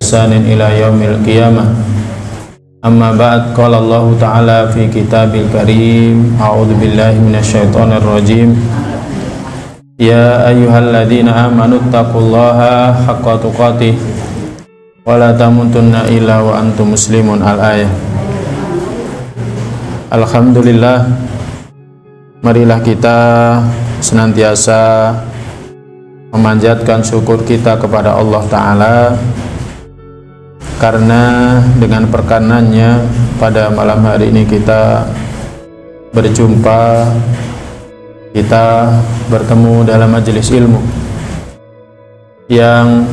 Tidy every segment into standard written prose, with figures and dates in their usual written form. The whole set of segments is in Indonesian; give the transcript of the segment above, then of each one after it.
ihsanin ila yaumil qiyamah. Amma ba'd, qala Allah Ta'ala fi kitabil karim, a'udzu billahi minasyaitonir rajim. Ya ayyuhalladzina amanu taqullaha haqqa tuqatih wa la tamutunna illa wa antum muslimun. Al-ayah. Alhamdulillah, marilah kita senantiasa memanjatkan syukur kita kepada Allah Ta'ala, karena dengan perkenannya pada malam hari ini kita berjumpa, kita bertemu dalam majelis ilmu yang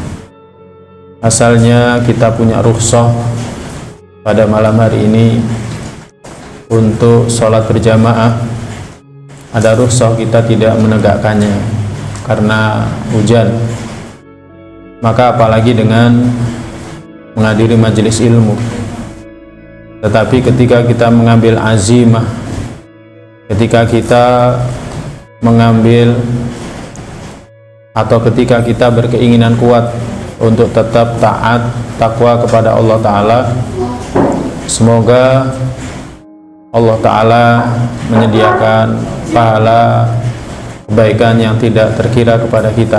asalnya kita punya rukhsah pada malam hari ini untuk sholat berjamaah. Ada rukhsah, kita tidak menegakkannya karena hujan. Maka apalagi dengan menghadiri majelis ilmu. Tetapi ketika kita mengambil azimah, ketika kita mengambil atau ketika kita berkeinginan kuat untuk tetap taat, takwa kepada Allah Ta'ala, semoga Allah Ta'ala menyediakan pahala kebaikan yang tidak terkira kepada kita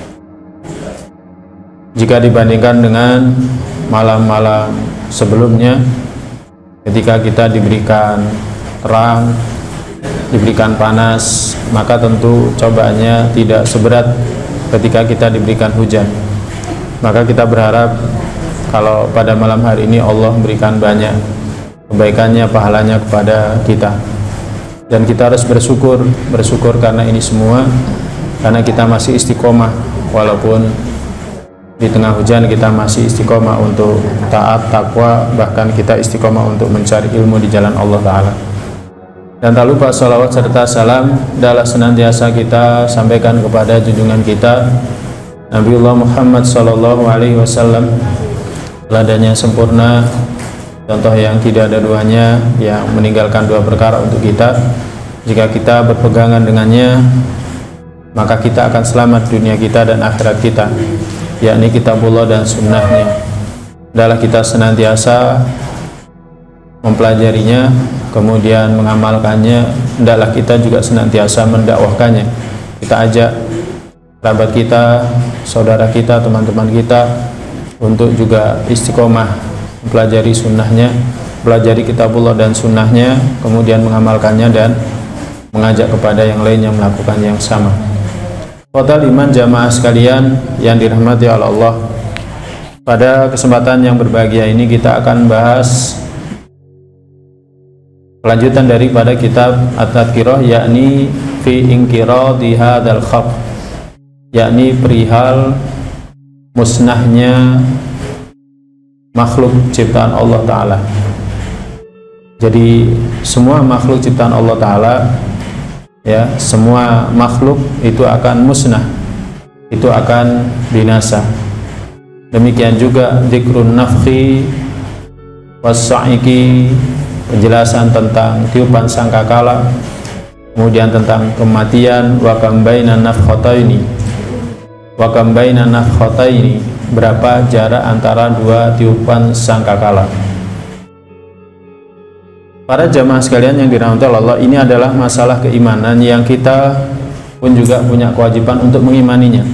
jika dibandingkan dengan malam-malam sebelumnya, ketika kita diberikan terang, diberikan panas, maka tentu cobaannya tidak seberat ketika kita diberikan hujan. Maka kita berharap kalau pada malam hari ini Allah memberikan banyak kebaikannya, pahalanya kepada kita. Dan kita harus bersyukur karena ini semua, karena kita masih istiqomah, walaupun di tengah hujan kita masih istiqomah untuk taat, takwa, bahkan kita istiqomah untuk mencari ilmu di jalan Allah Ta'ala. Dan tak lupa salawat serta salam adalah senantiasa kita sampaikan kepada junjungan kita Nabiullah Muhammad Sallallahu Alaihi Wasallam, teladannya sempurna, contoh yang tidak ada duanya, yang meninggalkan dua perkara untuk kita. Jika kita berpegangan dengannya, maka kita akan selamat dunia kita dan akhirat kita, yakni kitabullah dan sunnahnya. Adalah kita senantiasa mempelajarinya, kemudian mengamalkannya. Adalah kita juga senantiasa mendakwahkannya. Kita ajak kerabat kita, saudara kita, teman-teman kita untuk juga istiqomah mempelajari sunnahnya, pelajari kitabullah dan sunnahnya, kemudian mengamalkannya dan mengajak kepada yang lainnya melakukan yang sama. Total iman jamaah sekalian yang dirahmati oleh Allah, pada kesempatan yang berbahagia ini kita akan bahas kelanjutan daripada kitab At-Tadhkirah, yakni fi inqiradi hadzal khalq, yakni perihal musnahnya makhluk ciptaan Allah Ta'ala. Jadi semua makhluk ciptaan Allah Ta'ala, ya, semua makhluk itu akan musnah, itu akan binasa. Demikian juga dzikrun nafkhi was-sa'iki, penjelasan tentang tiupan sangkakala, kemudian tentang kematian, wa kam baina nafkhataini, wa kam baina nafkhataini, berapa jarak antara dua tiupan sangkakala. Para jamaah sekalian yang dirahmati Allah, ini adalah masalah keimanan yang kita pun juga punya kewajiban untuk mengimaninya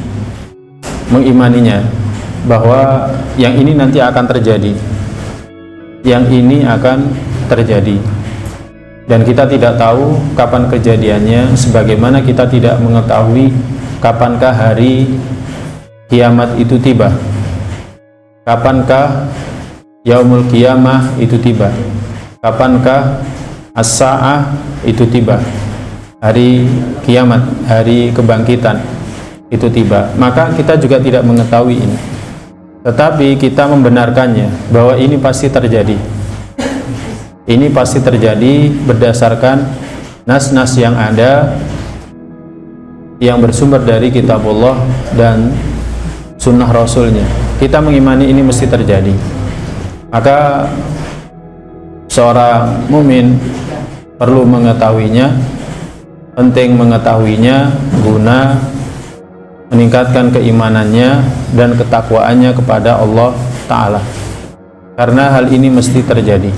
bahwa yang ini nanti akan terjadi, yang ini akan terjadi, dan kita tidak tahu kapan kejadiannya, sebagaimana kita tidak mengetahui kapankah hari kiamat itu tiba, kapankah yaumul qiyamah itu tiba, kapankah as-sa'ah itu tiba, hari kiamat, hari kebangkitan itu tiba. Maka kita juga tidak mengetahui ini, tetapi kita membenarkannya bahwa ini pasti terjadi. Ini pasti terjadi berdasarkan nas-nas yang ada, yang bersumber dari kitabullah dan sunnah rasulnya. Kita mengimani ini mesti terjadi. Maka seorang mukmin perlu mengetahuinya, penting mengetahuinya guna meningkatkan keimanannya dan ketakwaannya kepada Allah Ta'ala, karena hal ini mesti terjadi.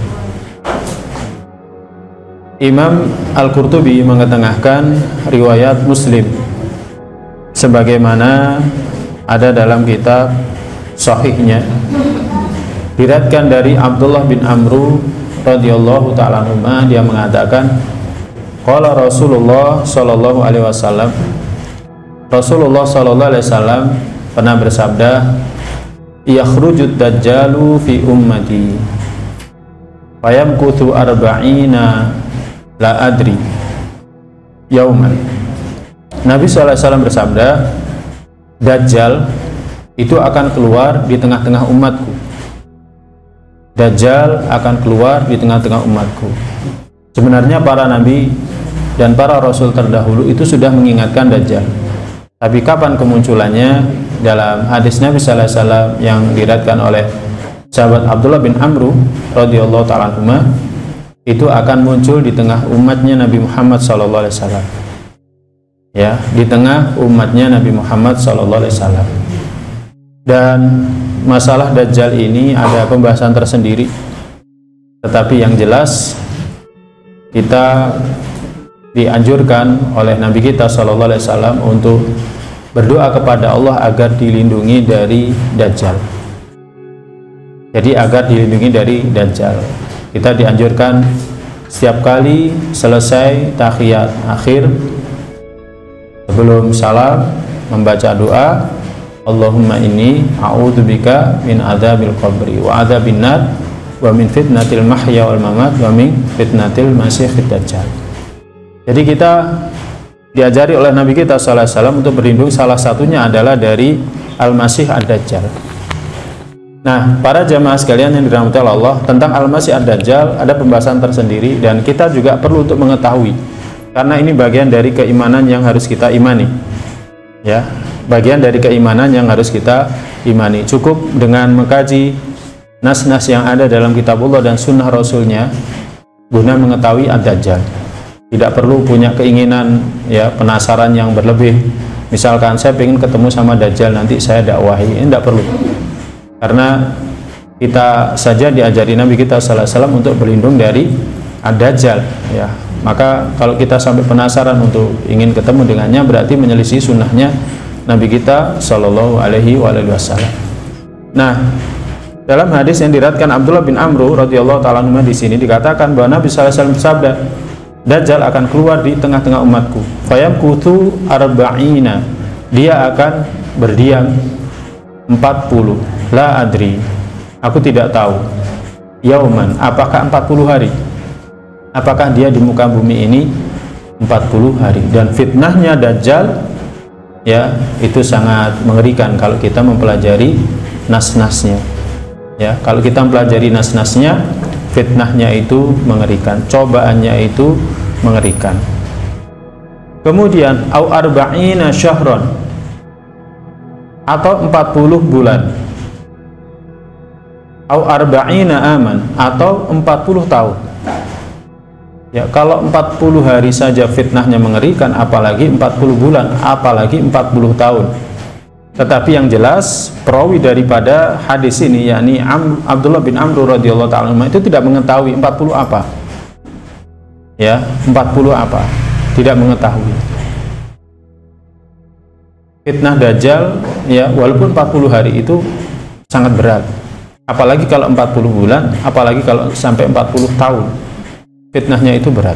Imam Al-Qurtubi mengetengahkan riwayat Muslim sebagaimana ada dalam kitab sahihnya, diriwayatkan dari Abdullah bin Amru radhiyallahu ta'ala anhuma, dia mengatakan qala Rasulullah sallallahu alaihi wasallam, Rasulullah sallallahu alaihi wasallam pernah bersabda, yakhrujud dajjalu fi ummati fayamkuthu arba'ina la adri yauman. Nabi sallallahu alaihi wasallam bersabda, Dajjal itu akan keluar di tengah-tengah umatku. Dajjal akan keluar di tengah-tengah umatku. Sebenarnya para nabi dan para rasul terdahulu itu sudah mengingatkan Dajjal. Tapi kapan kemunculannya? Dalam hadis Nabi sallallahu alaihi wasallam yang diriwayatkan oleh sahabat Abdullah bin Amru radhiyallahu ta'ala anhuma, itu akan muncul di tengah umatnya Nabi Muhammad sallallahu alaihi wasallam. Ya, di tengah umatnya Nabi Muhammad sallallahu alaihi wasallam. Dan masalah Dajjal ini ada pembahasan tersendiri. Tetapi yang jelas kita dianjurkan oleh Nabi kita sallallahu alaihi wasallam untuk berdoa kepada Allah agar dilindungi dari Dajjal. Jadi agar dilindungi dari Dajjal. Kita dianjurkan setiap kali selesai tahiyat akhir sebelum salam membaca doa, Allahumma inni a'udzubika min adzabil qabri wa adzabin nar wa min fitnatil mahya wal mamat wa min fitnatil masiihid dajjal. Jadi kita diajari oleh Nabi kita sallallahu alaihi wasallam untuk berlindung, salah satunya adalah dari Al-Masih Ad-Dajjal. Nah, para jamaah sekalian yang dirahmati Allah, tentang Al-Masih Ad-Dajjal ada pembahasan tersendiri dan kita juga perlu untuk mengetahui, karena ini bagian dari keimanan yang harus kita imani. Ya, bagian dari keimanan yang harus kita imani. Cukup dengan mengkaji nas-nas yang ada dalam kitabullah dan sunnah Rasulnya guna mengetahui Ad-Dajjal. Tidak perlu punya keinginan, ya, penasaran yang berlebih. Misalkan saya ingin ketemu sama Dajjal, nanti saya dakwahi. Ini tidak perlu. Karena kita saja diajari Nabi kita sallallahu alaihi wasallam untuk berlindung dari Ad-Dajjal, ya. Maka kalau kita sampai penasaran untuk ingin ketemu dengannya, berarti menyelisih sunnahnya Nabi kita sallallahu alaihi wasallam. Nah, dalam hadis yang diriwayatkan Abdullah bin Amru radhiyallahu ta'ala anhu di sini dikatakan bahwa Nabi sallallahu alaihi wasallam bersabda, Dajjal akan keluar di tengah-tengah umatku. Fayamkuthu arba'ina, dia akan berdiam 40. La adri, aku tidak tahu. Yauman, apakah 40 hari? Apakah dia di muka bumi ini 40 hari? Dan fitnahnya Dajjal, ya, itu sangat mengerikan kalau kita mempelajari nas-nasnya. Ya, kalau kita mempelajari nas-nasnya, fitnahnya itu mengerikan, cobaannya itu mengerikan. Kemudian au arba'ina syahron, atau 40 bulan, au arba'ina aman, atau 40 tahun. Ya, kalau 40 hari saja fitnahnya mengerikan, apalagi 40 bulan, apalagi 40 tahun. Tetapi yang jelas perawi daripada hadis ini, yakni Abdullah bin Amr radhiyallahu ta'ala itu tidak mengetahui 40 apa. Ya, 40 apa? Tidak mengetahui. Fitnah Dajjal, ya, walaupun 40 hari itu sangat berat. Apalagi kalau 40 bulan, apalagi kalau sampai 40 tahun. Fitnahnya itu berat.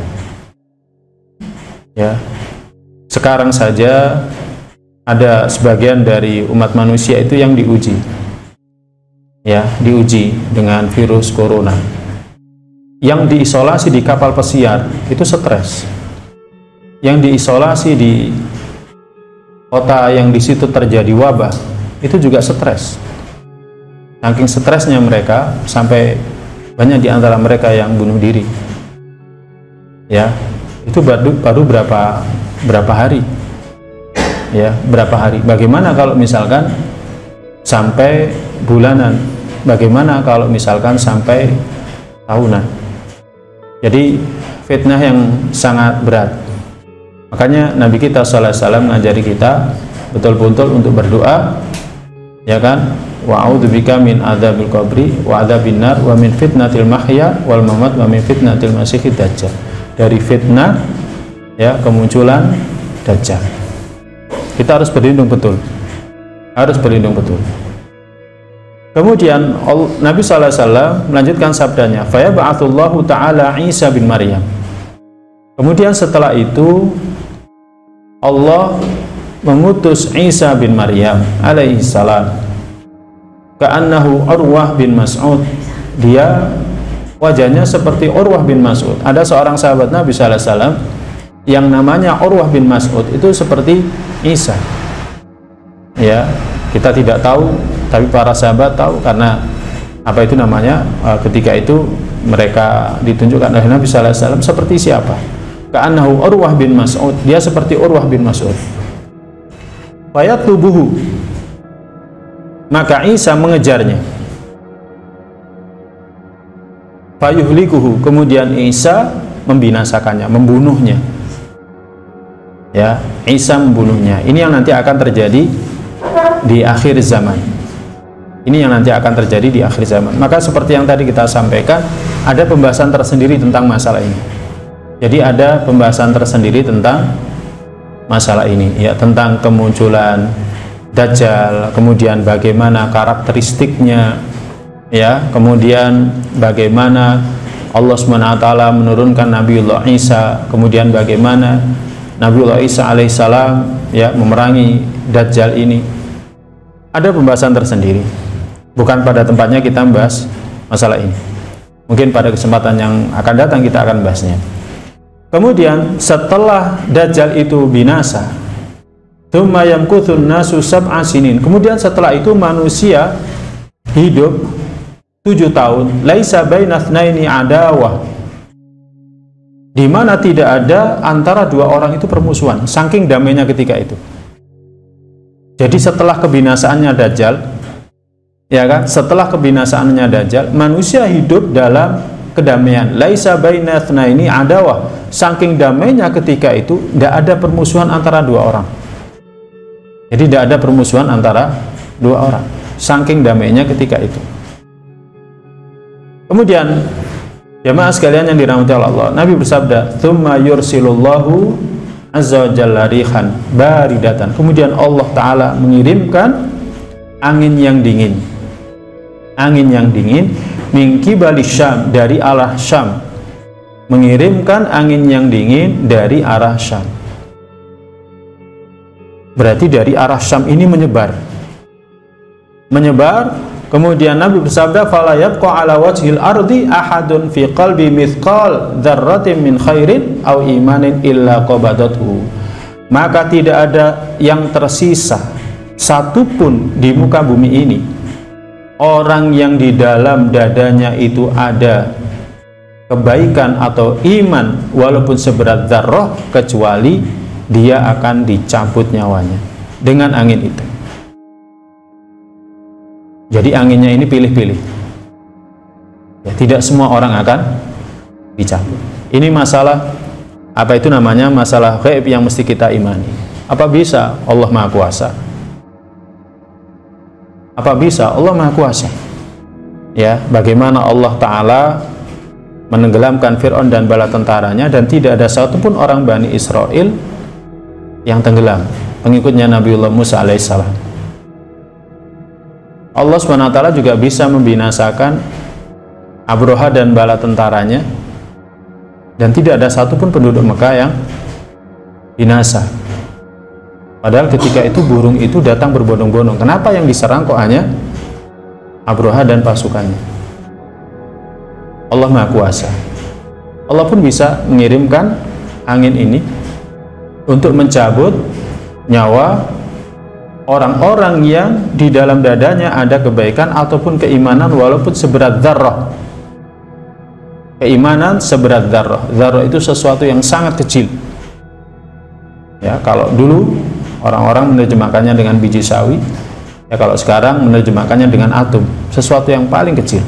Ya. Sekarang saja ada sebagian dari umat manusia itu yang diuji. Ya, diuji dengan virus corona. Yang diisolasi di kapal pesiar itu stres. Yang diisolasi di kota yang di situ terjadi wabah itu juga stres. Saking stresnya mereka sampai banyak di antara mereka yang bunuh diri. Ya, itu baru berapa hari? Ya, berapa hari? Bagaimana kalau misalkan sampai bulanan? Bagaimana kalau misalkan sampai tahunan? Jadi fitnah yang sangat berat. Makanya Nabi kita sallallahu alaihi wasallam mengajari kita betul-betul untuk berdoa, ya kan, wa a'udzubika min adzabil qabri wa adzabin nar wa min fitnatil mahya wal mamat wa min fitnatil masiihid dajjal. Dari fitnah ya kemunculan dajjal. Kita harus berlindung betul. Harus berlindung betul. Kemudian Nabi sallallahu alaihi wasallam melanjutkan sabdanya, "Fa yab'atsullahu ta'ala Isa bin Maryam." Kemudian setelah itu Allah mengutus Isa bin Maryam alaihi salam. Ka'annahu Urwah bin Mas'ud. Dia wajahnya seperti Urwah bin Mas'ud. Ada seorang sahabat Nabi sallallahu alaihi wasallam yang namanya Urwah bin Mas'ud, itu seperti Isa. Ya, kita tidak tahu, tapi para sahabat tahu karena apa itu namanya, ketika itu mereka ditunjukkan oleh Nabi sallallahu alaihi wasallam seperti siapa? Ka'annahu Urwah bin Mas'ud. Dia seperti Urwah bin Mas'ud. Fayatlubuhu. Maka Isa mengejarnya. Fayuhlikuhu. Kemudian Isa membinasakannya, membunuhnya. Ya, Isa membunuhnya. Ini yang nanti akan terjadi di akhir zaman. Ini yang nanti akan terjadi di akhir zaman. Maka seperti yang tadi kita sampaikan, ada pembahasan tersendiri tentang masalah ini. Jadi ada pembahasan tersendiri tentang masalah ini, ya, tentang kemunculan Dajjal, kemudian bagaimana karakteristiknya, ya, kemudian bagaimana Allah SWT menurunkan Nabiullah Isa, kemudian bagaimana Nabiullah Isa alaihissalam ya memerangi Dajjal ini. Ada pembahasan tersendiri. Bukan pada tempatnya kita membahas masalah ini. Mungkin pada kesempatan yang akan datang kita akan bahasnya. Kemudian setelah Dajjal itu binasa, tsumma yamkuthun nasu sab'a sinin. Kemudian setelah itu manusia hidup 7 tahun. Laisa bainatsnaini adawah. Di mana tidak ada antara dua orang itu permusuhan, saking damainya ketika itu. Jadi setelah kebinasaannya Dajjal, ya kan? Setelah kebinasaannya Dajjal, manusia hidup dalam kedamaian. Laisa bainatsnaini adawah. Saking damainya ketika itu, tidak ada permusuhan antara dua orang. Jadi tidak ada permusuhan antara dua orang. Saking damainya ketika itu. Kemudian jamaah sekalian yang dirahmati Allah, Nabi bersabda, "Tsumma yursilullahu azza wa jalla rihan baridatan." Kemudian Allah Ta'ala mengirimkan angin yang dingin. Angin yang dingin min qibali Syam, dari arah Syam. Mengirimkan angin yang dingin dari arah Syam. Berarti dari arah Syam ini menyebar. Menyebar. Kemudian Nabi bersabda, "Fala yabqa ala wajhil ardi ahadun fi qalbi mithqal dzarratin min khairin aw imanin illa qabadathu." Maka tidak ada yang tersisa satupun di muka bumi ini orang yang di dalam dadanya itu ada kebaikan atau iman walaupun seberat dzarrah, kecuali dia akan dicabut nyawanya dengan angin itu. Jadi anginnya ini pilih-pilih, ya, tidak semua orang akan dicabut. Ini masalah, apa itu namanya, masalah gaib yang mesti kita imani. Apa bisa Allah Maha Kuasa? Apa bisa Allah Maha Kuasa? Ya, bagaimana Allah Ta'ala menenggelamkan Fir'aun dan bala tentaranya, dan tidak ada satupun orang Bani Israel yang tenggelam, pengikutnya Nabiullah Musa alaihissalam. Allah SWT juga bisa membinasakan Abroha dan bala tentaranya, dan tidak ada satupun penduduk Mekah yang binasa. Padahal ketika itu burung itu datang berbondong-bondong. Kenapa yang diserang kok hanya Abroha dan pasukannya? Allah Maha Kuasa. Allah pun bisa mengirimkan angin ini untuk mencabut nyawa orang-orang yang di dalam dadanya ada kebaikan ataupun keimanan walaupun seberat dzarrah. Keimanan seberat dzarrah. Dzarrah itu sesuatu yang sangat kecil. Ya, kalau dulu orang-orang menerjemahkannya dengan biji sawi, ya kalau sekarang menerjemahkannya dengan atom, sesuatu yang paling kecil.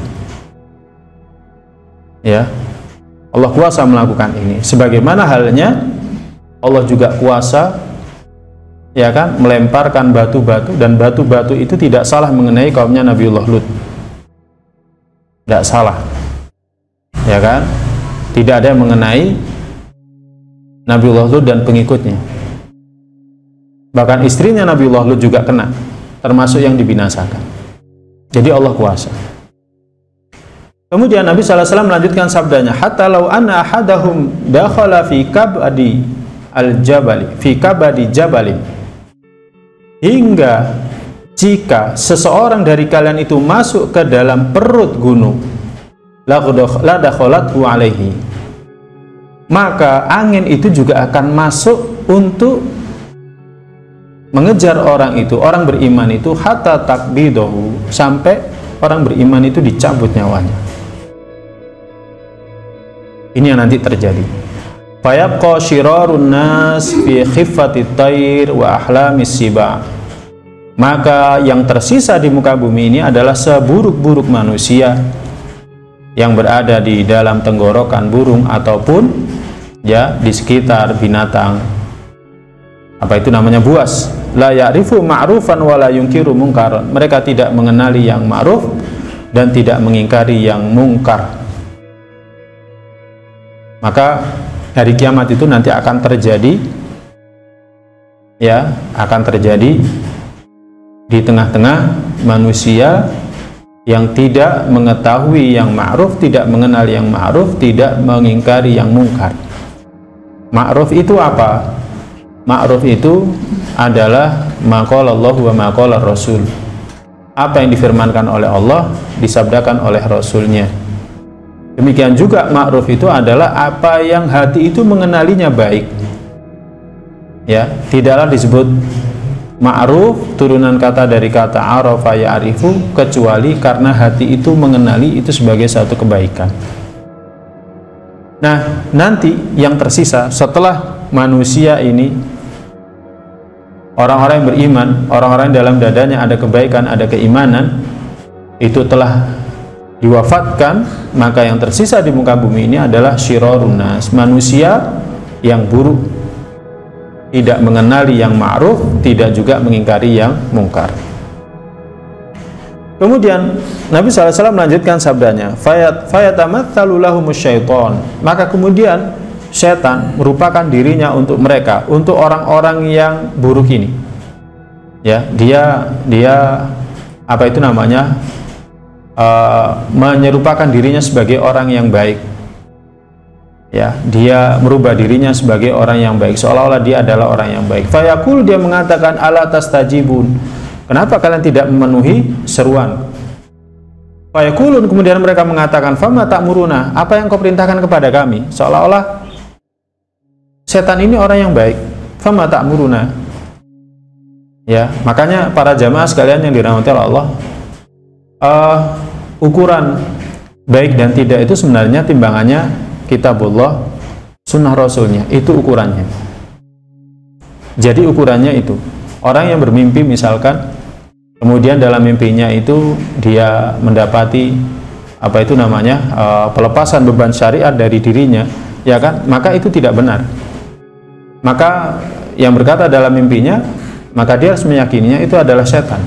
Ya, Allah kuasa melakukan ini. Sebagaimana halnya Allah juga kuasa ya kan, melemparkan batu-batu, dan batu-batu itu tidak salah mengenai kaumnya Nabiullah Lut, tidak salah, ya kan, tidak ada yang mengenai Nabiullah Lut dan pengikutnya. Bahkan istrinya Nabiullah Lut juga kena, termasuk yang dibinasakan. Jadi Allah kuasa. Kemudian Nabi SAW melanjutkan sabdanya, hatta law anna ahadahum dakhala fi kabadi al-jabali, fi kabadi jabali, hingga jika seseorang dari kalian itu masuk ke dalam perut gunung, la dakhalathu alaihi, maka angin itu juga akan masuk untuk mengejar orang itu, orang beriman itu, hatta takbidahu, sampai orang beriman itu dicabut nyawanya. Ini yang nanti terjadi. Fayabqa syirarun nas fi khiffati tayr wa ahlamis siba. Maka yang tersisa di muka bumi ini adalah seburuk-buruk manusia yang berada di dalam tenggorokan burung ataupun ya di sekitar binatang, apa itu namanya, buas. La ya'rifu ma'rufan wa la yunkiru mungkaran. Mereka tidak mengenali yang ma'ruf dan tidak mengingkari yang mungkar. Maka hari kiamat itu nanti akan terjadi, ya, akan terjadi di tengah-tengah manusia yang tidak mengetahui yang ma'ruf, tidak mengenal yang ma'ruf, tidak mengingkari yang mungkar. Ma'ruf itu apa? Ma'ruf itu adalah maqalallahu wa maqalar rasul. Apa yang difirmankan oleh Allah, disabdakan oleh Rasulnya. Demikian juga ma'ruf itu adalah apa yang hati itu mengenalinya baik. Ya, tidaklah disebut ma'ruf turunan kata dari kata arafa ya'rifu kecuali karena hati itu mengenali itu sebagai satu kebaikan. Nah, nanti yang tersisa setelah manusia ini, orang-orang yang beriman, orang-orang yang dalam dadanya ada kebaikan, ada keimanan, itu telah diwafatkan, maka yang tersisa di muka bumi ini adalah syirarun nas, manusia yang buruk, tidak mengenali yang ma'ruf, tidak juga mengingkari yang mungkar. Kemudian Nabi SAW melanjutkan sabdanya, fayatamatsalu lahumus syaiton, maka kemudian setan merupakan dirinya untuk mereka, untuk orang-orang yang buruk ini. Ya, dia apa itu namanya, menyerupakan dirinya sebagai orang yang baik. Ya, dia merubah dirinya sebagai orang yang baik, seolah-olah dia adalah orang yang baik. Fayaqul, dia mengatakan, ala tastajibun, kenapa kalian tidak memenuhi seruan? Fayaqulun, kemudian mereka mengatakan, fama ta'muruna, apa yang kau perintahkan kepada kami? Seolah-olah setan ini orang yang baik. Fama ta'muruna. Ya, makanya para jamaah sekalian yang dirahmati Allah, ukuran baik dan tidak itu sebenarnya timbangannya kitabullah, sunnah rasulnya, itu ukurannya. Jadi ukurannya itu, orang yang bermimpi misalkan, kemudian dalam mimpinya itu dia mendapati apa itu namanya, pelepasan beban syariat dari dirinya, ya kan, maka itu tidak benar. Maka yang berkata dalam mimpinya, maka dia harus meyakininya itu adalah setan.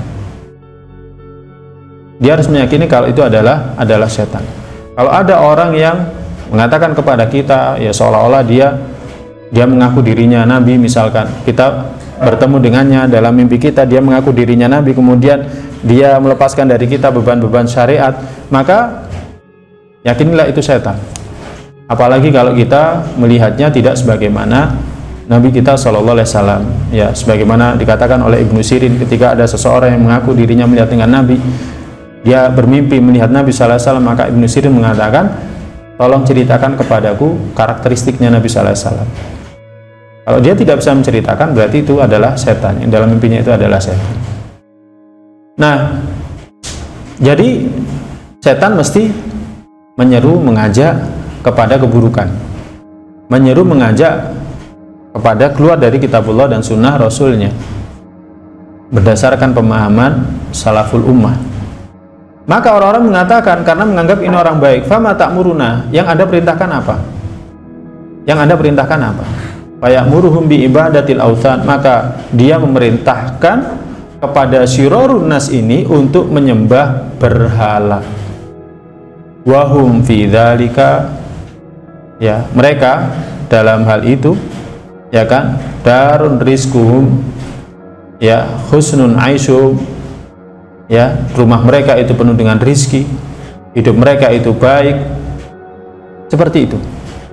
Dia harus meyakini kalau itu adalah setan. Kalau ada orang yang mengatakan kepada kita, ya seolah-olah dia mengaku dirinya nabi, misalkan kita bertemu dengannya dalam mimpi kita, dia mengaku dirinya nabi, kemudian dia melepaskan dari kita beban-beban syariat, maka yakinilah itu setan. Apalagi kalau kita melihatnya tidak sebagaimana Nabi kita Shallallahu Alaihi Wasallam, ya sebagaimana dikatakan oleh Ibnu Sirin ketika ada seseorang yang mengaku dirinya melihat dengan Nabi, dia bermimpi melihat Nabi Sallallahu Alaihi Wasallam, maka Ibnu Sirin mengatakan, tolong ceritakan kepadaku karakteristiknya Nabi Sallallahu Alaihi Wasallam. Kalau dia tidak bisa menceritakan, berarti itu adalah setan, yang dalam mimpinya itu adalah setan. Nah, jadi setan mesti menyeru, mengajak kepada keburukan, menyeru, mengajak kepada keluar dari kitabullah dan sunnah rasulnya berdasarkan pemahaman salaful ummah. Maka orang-orang mengatakan, karena menganggap ini orang baik, fama ta'muruna, yang Anda perintahkan apa? Yang Anda perintahkan apa? Fayamuruhum bi ibadatil authan, maka dia memerintahkan kepada syirarun nas ini untuk menyembah berhala. Wahum fi dzalika, ya, mereka dalam hal itu, ya kan, darun rizquhum, ya, husnun aisyum, ya, rumah mereka itu penuh dengan rizki, hidup mereka itu baik, seperti itu.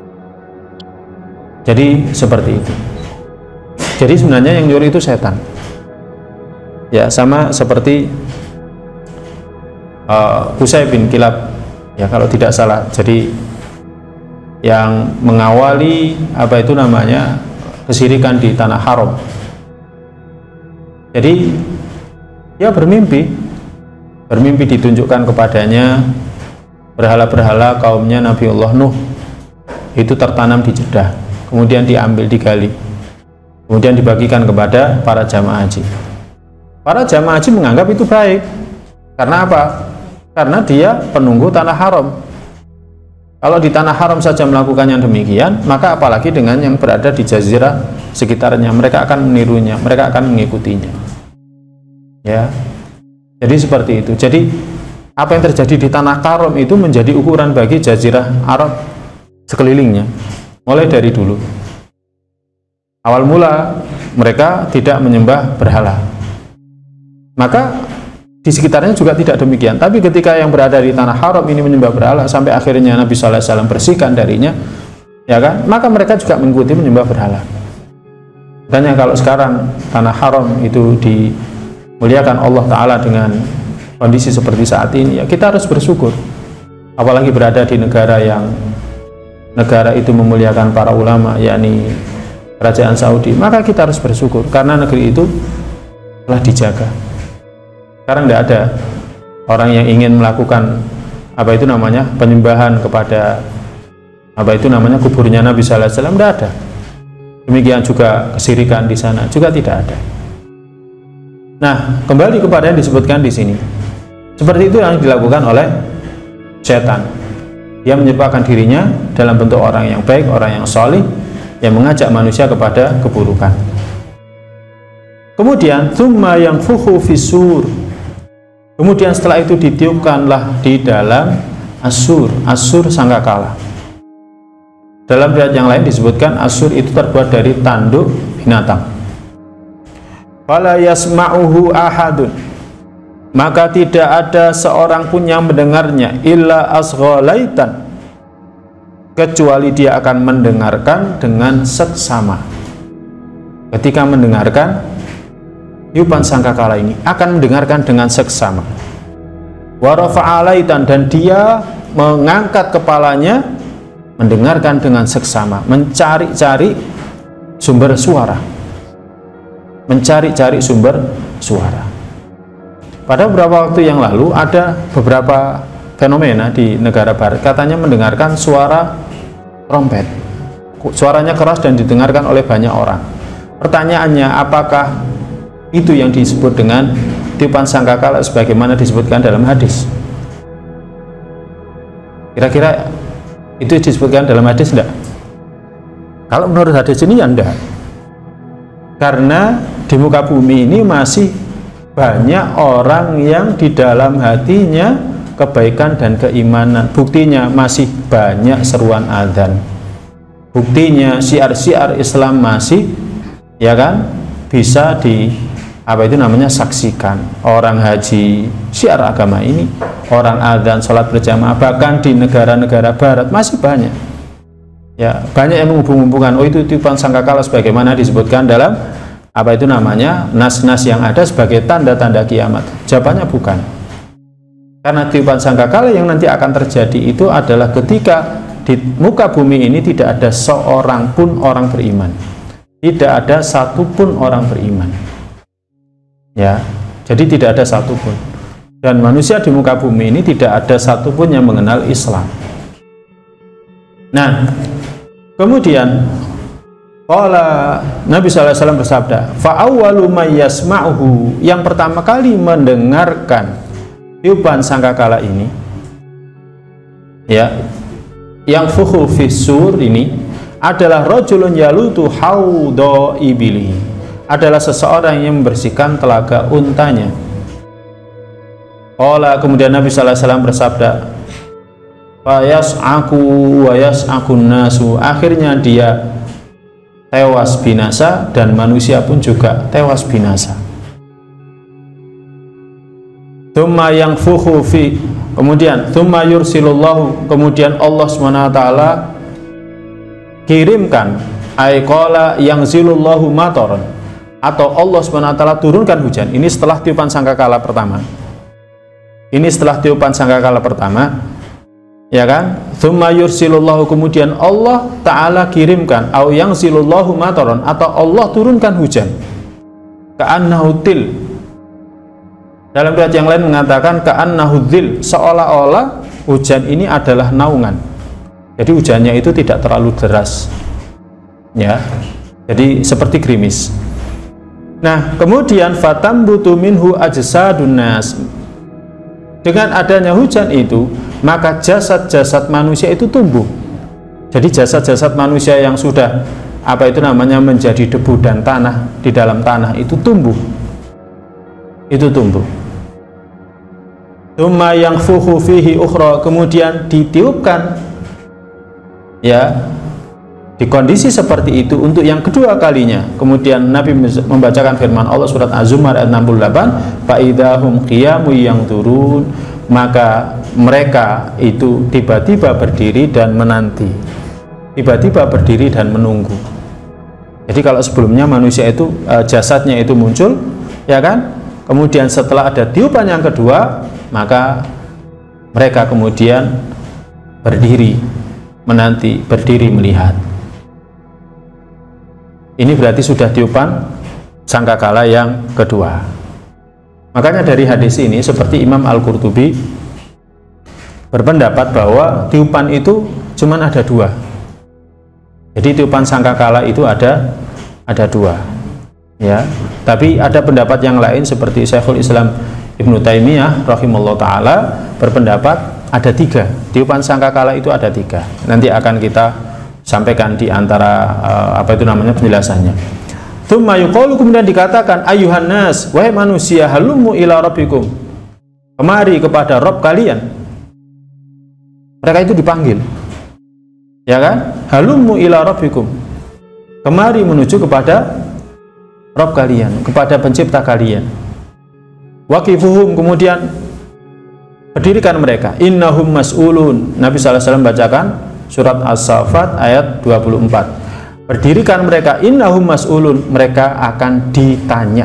Jadi seperti itu. Jadi sebenarnya yang nyuruh itu setan, ya, sama seperti Qusay bin Kilab, ya, kalau tidak salah. Jadi yang mengawali apa itu namanya kesyirikan di tanah haram. Jadi dia bermimpi ditunjukkan kepadanya berhala-berhala kaumnya Nabiullah Nuh itu tertanam di Jeddah, kemudian diambil, digali, kemudian dibagikan kepada para jamaah haji. Para jamaah haji menganggap itu baik. Karena apa? Karena dia penunggu tanah haram. Kalau di tanah haram saja melakukan yang demikian, maka apalagi dengan yang berada di jazirah sekitarnya, mereka akan menirunya, mereka akan mengikutinya. Ya, jadi seperti itu. Jadi apa yang terjadi di tanah haram itu menjadi ukuran bagi jazirah Arab sekelilingnya, mulai dari dulu. Awal mula mereka tidak menyembah berhala, maka di sekitarnya juga tidak demikian. Tapi ketika yang berada di tanah haram ini menyembah berhala, sampai akhirnya Nabi SAW bersihkan darinya, ya kan, maka mereka juga mengikuti menyembah berhala. Dan kalau sekarang tanah haram itu dimuliakan Allah Ta'ala dengan kondisi seperti saat ini, ya kita harus bersyukur. Apalagi berada di negara yang negara itu memuliakan para ulama, yakni Kerajaan Saudi, maka kita harus bersyukur karena negeri itu telah dijaga. Sekarang tidak ada orang yang ingin melakukan apa itu namanya penyembahan kepada apa itu namanya kuburnya Nabi Sallallahu Alaihi Wasallam, tidak ada. Demikian juga kesyirikan di sana juga tidak ada. Nah, kembali kepada yang disebutkan di sini, seperti itu yang dilakukan oleh setan. Dia menyebabkan dirinya dalam bentuk orang yang baik, orang yang solih, yang mengajak manusia kepada keburukan. Kemudian tsumma yanfukhu fis-sur. Kemudian setelah itu ditiupkanlah di dalam asur, asur sangkakala. Dalam riwayat yang lain disebutkan asur itu terbuat dari tanduk binatang. Fala yasma'uhu ahadun, maka tidak ada seorang pun yang mendengarnya illa asghalaitan, kecuali dia akan mendengarkan dengan seksama. Ketika mendengarkan tiupan sangkakala ini akan mendengarkan dengan seksama. Wa rafa'alaitan, dan dia mengangkat kepalanya mendengarkan dengan seksama, mencari-cari sumber suara, mencari-cari sumber suara. Pada beberapa waktu yang lalu ada beberapa fenomena di negara barat, katanya mendengarkan suara trompet, suaranya keras dan didengarkan oleh banyak orang. Pertanyaannya, apakah itu yang disebut dengan tiupan sangkakala sebagaimana disebutkan dalam hadis? Kira-kira itu disebutkan dalam hadis enggak? Kalau menurut hadis ini ya enggak, karena di muka bumi ini masih banyak orang yang di dalam hatinya kebaikan dan keimanan. Buktinya masih banyak seruan adzan, buktinya syiar-syiar Islam masih, ya kan, bisa di apa itu namanya saksikan. Orang haji, syiar agama ini, orang adzan, sholat berjamaah, bahkan di negara-negara barat masih banyak, ya, banyak yang menghubung-hubungkan, oh itu tiupan sangkakala sebagaimana disebutkan dalam apa itu namanya nas-nas yang ada sebagai tanda-tanda kiamat. Jawabannya bukan, karena tiupan sangkakala yang nanti akan terjadi itu adalah ketika di muka bumi ini tidak ada seorang pun orang beriman, tidak ada satupun orang beriman, ya, jadi tidak ada satupun, dan manusia di muka bumi ini tidak ada satupun yang mengenal Islam. Nah, kemudian qala Nabi SAW bersabda, fa'awwalu may yasma'uhu, yang pertama kali mendengarkan tiupan sangkakala ini, ya, yang fuhu fisur ini adalah rajulun yalutu haudha ibili, adalah seseorang yang membersihkan telaga untanya. Qala, kemudian Nabi sallallahu alaihi wasallam bersabda, fa yas'aku wa yas'akun nasu, akhirnya dia tewas binasa dan manusia pun juga tewas binasa. Tsumma yanfukhu fi, kemudian tsumma yursilullahu, kemudian Allah SWT kirimkan, ay qala yanzilullahu mataran, atau Allah SWT turunkan hujan. Ini setelah tiupan sangkakala pertama. Ini setelah tiupan sangkakala pertama, ya kan? Tsumma yursilullahu, kemudian Allah Ta'ala kirimkan, au yanzilullahu mataran, atau Allah turunkan hujan. Ka'annahu til, dalam riwayat yang lain mengatakan ka'annahu dzil, seolah-olah hujan ini adalah naungan. Jadi hujannya itu tidak terlalu deras, ya, jadi seperti gerimis. Nah, kemudian fatambutu minhu ajsadun nas, dengan adanya hujan itu maka jasad-jasad manusia itu tumbuh. Jadi jasad-jasad manusia yang sudah menjadi debu dan tanah di dalam tanah itu tumbuh. Itu tumbuh. Tsumma yanfukhu fihi ukhra, kemudian ditiupkan, ya, di kondisi seperti itu untuk yang kedua kalinya. Kemudian Nabi membacakan firman Allah surat Az-Zumar ayat 68, fa idahum qiyamun yanzurun, maka mereka itu tiba-tiba berdiri dan menanti, tiba-tiba berdiri dan menunggu. Jadi kalau sebelumnya manusia itu jasadnya itu muncul, ya kan, kemudian setelah ada tiupan yang kedua, maka mereka kemudian berdiri menanti, berdiri melihat. Ini berarti sudah tiupan sangkakala yang kedua. Makanya dari hadis ini seperti Imam Al-Qurtubi berpendapat bahwa tiupan itu cuma ada dua. Jadi tiupan sangkakala itu ada dua, ya. Tapi ada pendapat yang lain seperti Syekhul Islam Ibnu Taimiyah rahimahullah taala berpendapat ada tiga. Tiupan sangkakala itu ada tiga. Nanti akan kita sampaikan di antara penjelasannya. Tsumma yuqalu, kemudian dikatakan, ayuhan nas, wahai manusia, halummu ila rabbikum, kemari kepada Rabb kalian. Mereka itu dipanggil, ya kan? Halummu ila rabbikum, kemari menuju kepada Rabb kalian, kepada pencipta kalian. Waqifuhum, kemudian berdirikan mereka. Innahum mas'ulun, Nabi sallallahu alaihi wasallam bacakan surat As-Saffat ayat 24. Berdirikan mereka, innahum mas'ulun, mereka akan ditanya.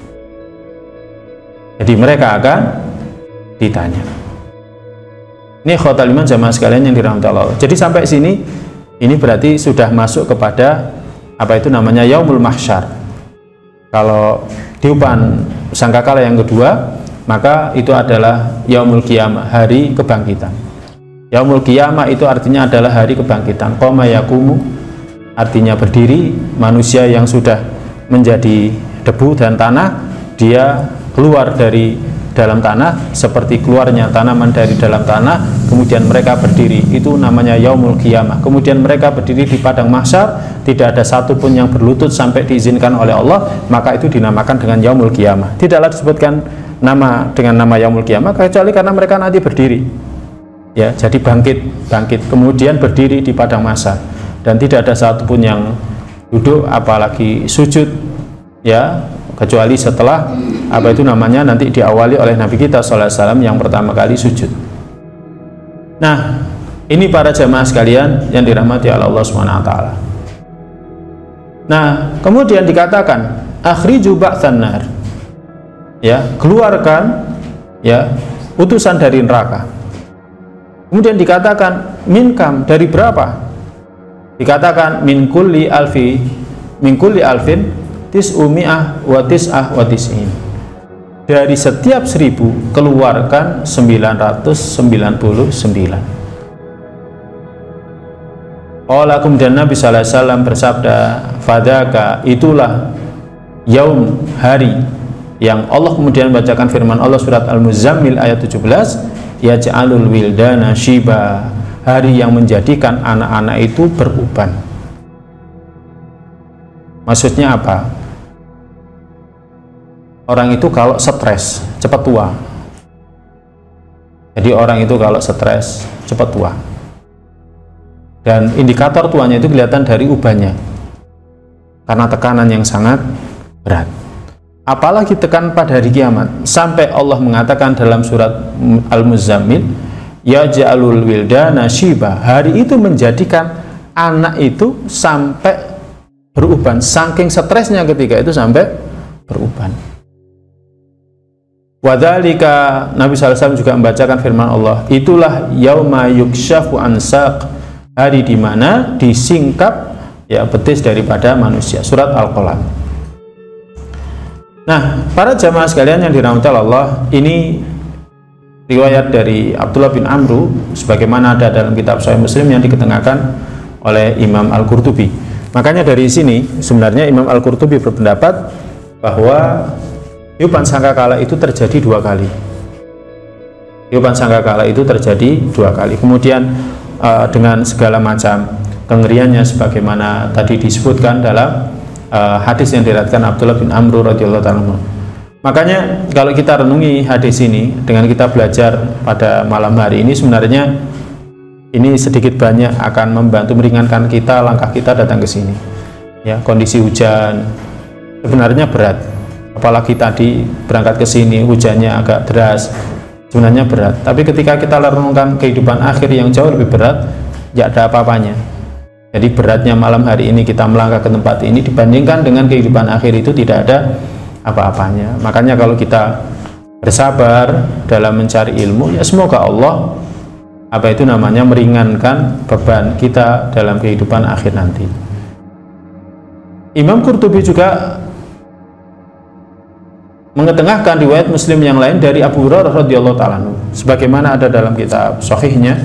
Jadi mereka akan ditanya. Ini khotal iman jamaah sekalian yang dirahmati Allah. Jadi sampai sini ini berarti sudah masuk kepada yaumul mahsyar. Kalau tiupan sangkakala yang kedua, maka itu adalah yaumul qiyamah, hari kebangkitan. Yaumul qiyamah itu artinya adalah hari kebangkitan. Qoma yaqumu, artinya berdiri. Manusia yang sudah menjadi debu dan tanah, dia keluar dari dalam tanah seperti keluarnya tanaman dari dalam tanah, kemudian mereka berdiri, itu namanya yaumul qiyamah. Kemudian mereka berdiri di padang mahsyar, tidak ada satupun yang berlutut sampai diizinkan oleh Allah, maka itu dinamakan dengan yaumul qiyamah. Tidaklah disebutkan dengan nama yaumul qiyamah kecuali karena mereka nanti berdiri, ya, jadi bangkit kemudian berdiri di padang mahsyar, dan tidak ada satupun yang duduk apalagi sujud, ya, kecuali setelah nanti diawali oleh Nabi kita sallallahu alaihi wasallam yang pertama kali sujud. Nah, ini para jamaah sekalian yang dirahmati oleh Allah Subhanahu wa taala. Nah, kemudian dikatakan akhriju ba'tsan nar, ya, keluarkan, ya, utusan dari neraka. Kemudian dikatakan minkam, dari berapa? Dikatakan min kulli alfin tis'umi'ah wa tis'ah wa tis'in, dari setiap 1000 keluarkan 999. Kemudian Nabi sallallahu alaihi wasallam bersabda, fadaka, itulah yaum, hari yang Allah kemudian bacakan firman Allah surat Al-Muzammil ayat 17, yaj'alul wildana shiba, hari yang menjadikan anak-anak itu beruban. Maksudnya apa? Orang itu kalau stres cepat tua. Jadi orang itu kalau stres cepat tua. Dan indikator tuanya itu kelihatan dari ubannya, karena tekanan yang sangat berat. Apalagi tekan pada hari kiamat, sampai Allah mengatakan dalam surat Al-Muzammil, ya ja'alul wildana syiba, hari itu menjadikan anak itu sampai beruban, saking stresnya ketika itu sampai beruban. Wadzalika, Nabi SAW juga membacakan firman Allah, itulah yauma yukshafu ansaq, hari di mana disingkap ya betis daripada manusia. Surat Al-Qalam. Nah, para jamaah sekalian yang dirahmati Allah, ini riwayat dari Abdullah bin Amru sebagaimana ada dalam kitab Sahih Muslim yang diketengahkan oleh Imam Al-Qurtubi. Makanya dari sini sebenarnya Imam Al-Qurtubi berpendapat bahwa tiupan sangkakala itu terjadi 2 kali. Tiupan sangkakala itu terjadi 2 kali. Kemudian dengan segala macam kengeriannya sebagaimana tadi disebutkan dalam hadis yang diriwayatkan Abdullah bin Amr radhiyallahu ta'ala. Makanya kalau kita renungi hadis ini dengan kita belajar pada malam hari ini, sebenarnya ini sedikit banyak akan membantu meringankan kita langkah kita datang ke sini. Ya, kondisi hujan sebenarnya berat. Apalagi tadi berangkat ke sini hujannya agak deras. Sebenarnya berat. Tapi ketika kita renungkan kehidupan akhir yang jauh lebih berat, tidak ada apa-apanya. Jadi beratnya malam hari ini kita melangkah ke tempat ini dibandingkan dengan kehidupan akhir itu tidak ada apa-apanya. Makanya kalau kita bersabar dalam mencari ilmu, ya semoga Allah meringankan beban kita dalam kehidupan akhir nanti. Imam Qurtubi juga mengetengahkan riwayat Muslim yang lain dari Abu Hurairah radhiyallahu ta'ala sebagaimana ada dalam kitab sahihnya.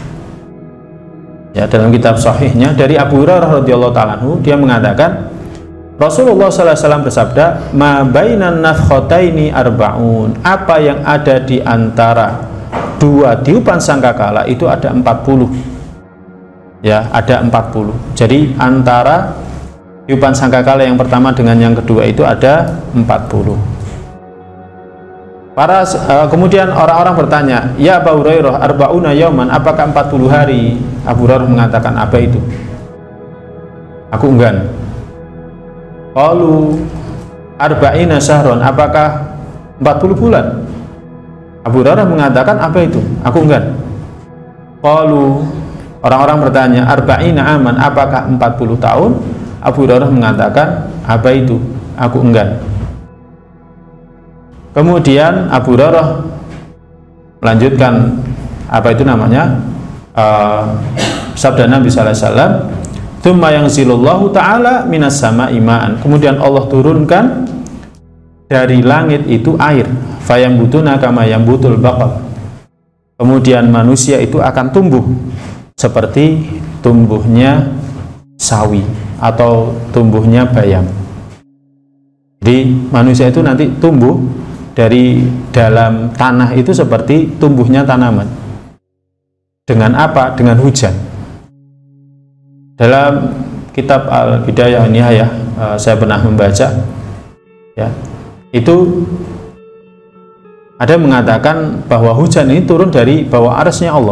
Ya, dalam kitab sahihnya dari Abu Hurairah radhiyallahu ta'ala dia mengatakan Rasulullah SAW bersabda, ma bainan nafkhataini arba'un, apa yang ada di antara 2 tiupan sangkakala itu ada 40. Ya, ada 40. Jadi antara tiupan sangkakala yang pertama dengan yang kedua itu ada 40. Kemudian orang-orang bertanya, ya Abu Hurairah, arba'una yauman, apakah 40 hari? Abu Hurairah mengatakan, apa itu? Aku enggan. Qalu arba'ina syahron, apakah 40 bulan? Abu Hurairah mengatakan, apa itu? Aku enggan. Qalu, orang-orang bertanya, arba'ina aman, apakah 40 tahun? Abu Hurairah mengatakan, apa itu? Aku enggan. Kemudian Abu Hurairah melanjutkan sabda Nabi sallallahu alaihi wasallam, "Tsumma yanzilullahu ta'ala minas sama'i ma'an." Kemudian Allah turunkan dari langit itu air, fayambutuna kama yambutul baqal. Kemudian manusia itu akan tumbuh seperti tumbuhnya sawi atau tumbuhnya bayam. Jadi manusia itu nanti tumbuh dari dalam tanah itu seperti tumbuhnya tanaman. Dengan apa? Dengan hujan. Dalam kitab Al-Bidayah wa Nihayah saya pernah membaca, ya, itu ada yang mengatakan bahwa hujan ini turun dari bawah arsy-Nya Allah.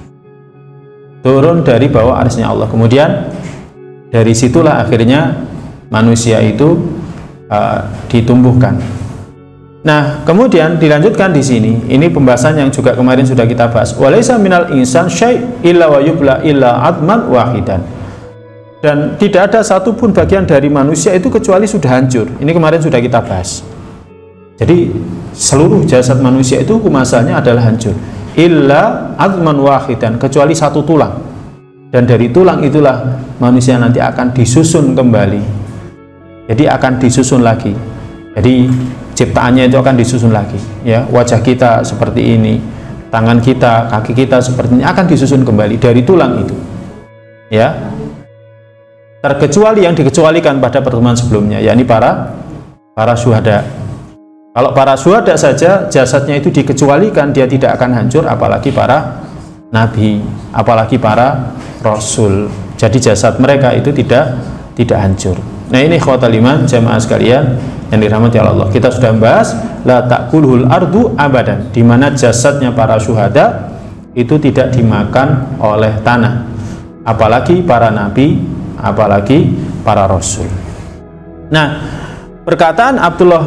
Turun dari bawah arsy-Nya Allah. Kemudian dari situlah akhirnya manusia itu ditumbuhkan. Nah, kemudian dilanjutkan di sini. Ini pembahasan yang juga kemarin sudah kita bahas. Walaisa minal insan syai' illa wa yubla illa adman wahidan. Dan tidak ada satupun bagian dari manusia itu kecuali sudah hancur. Ini kemarin sudah kita bahas. Jadi seluruh jasad manusia itu hukum asalnya adalah hancur. Illa adman wahidan, kecuali satu tulang. Dan dari tulang itulah manusia nanti akan disusun kembali. Jadi akan disusun lagi. Jadi ciptaannya itu akan disusun lagi, ya. Wajah kita seperti ini, tangan kita, kaki kita seperti ini, akan disusun kembali dari tulang itu, ya. Terkecuali yang dikecualikan pada pertemuan sebelumnya, yakni para syuhada. Kalau para syuhada saja jasadnya itu dikecualikan, dia tidak akan hancur, apalagi para nabi, apalagi para rasul. Jadi jasad mereka itu tidak hancur. Nah, ini ikhwatal iman jamaah sekalian yang dirahmati Allah. Kita sudah membahas la ta'kulul ardu abadan, di mana jasadnya para syuhada itu tidak dimakan oleh tanah, apalagi para nabi, apalagi para rasul. Nah, perkataan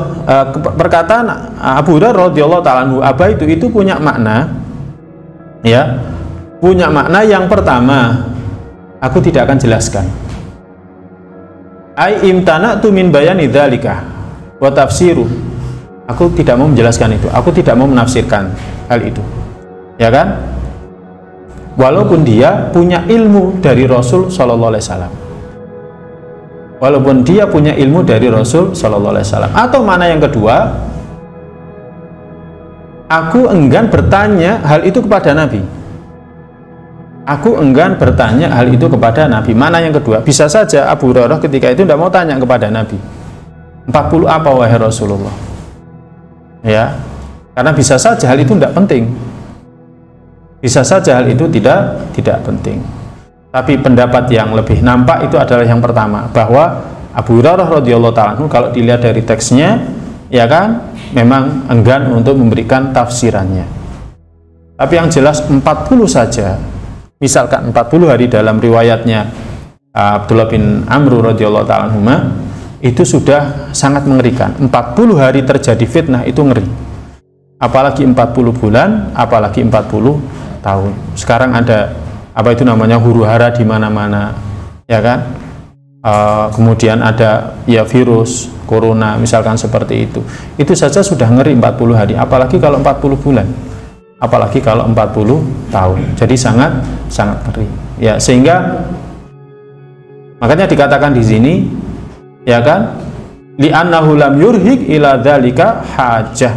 Abu Hurairah radhiyallahu ta'ala anhu aba itu punya makna, ya, punya makna. Yang pertama, aku tidak akan jelaskan. Ai imtana'tu min bayani dzalika wa tafsiru. Aku tidak mau menjelaskan itu, aku tidak mau menafsirkan hal itu, ya kan? Walaupun dia punya ilmu dari Rasul sallallahu alaihi wasallam. Walaupun dia punya ilmu dari Rasul sallallahu alaihi wasallam. Atau mana yang kedua, aku enggan bertanya hal itu kepada Nabi. Aku enggan bertanya hal itu kepada Nabi. Mana yang kedua? Bisa saja Abu Hurairah ketika itu tidak mau tanya kepada Nabi. 40 apa wahai Rasulullah? Ya, karena bisa saja hal itu tidak penting. Bisa saja hal itu tidak penting. Tapi pendapat yang lebih nampak itu adalah yang pertama, bahwa Abu Hurairah radhiyallahu ta'ala anhu kalau dilihat dari teksnya, ya kan, memang enggan untuk memberikan tafsirannya. Tapi yang jelas 40 saja. Misalkan 40 hari dalam riwayatnya Abdullah bin Amr radhiyallahu ta'ala anhuma, itu sudah sangat mengerikan. 40 hari terjadi fitnah itu ngeri. Apalagi 40 bulan, apalagi 40 tahun. Sekarang ada apa itu namanya huru-hara di mana-mana, ya kan? Kemudian ada ya virus corona misalkan seperti itu. Itu saja sudah ngeri 40 hari, apalagi kalau 40 bulan. Apalagi kalau 40 tahun. Jadi sangat ngeri. Ya, sehingga makanya dikatakan di sini, ya kan, li'annahu lam yurhik ila dzalika hajah.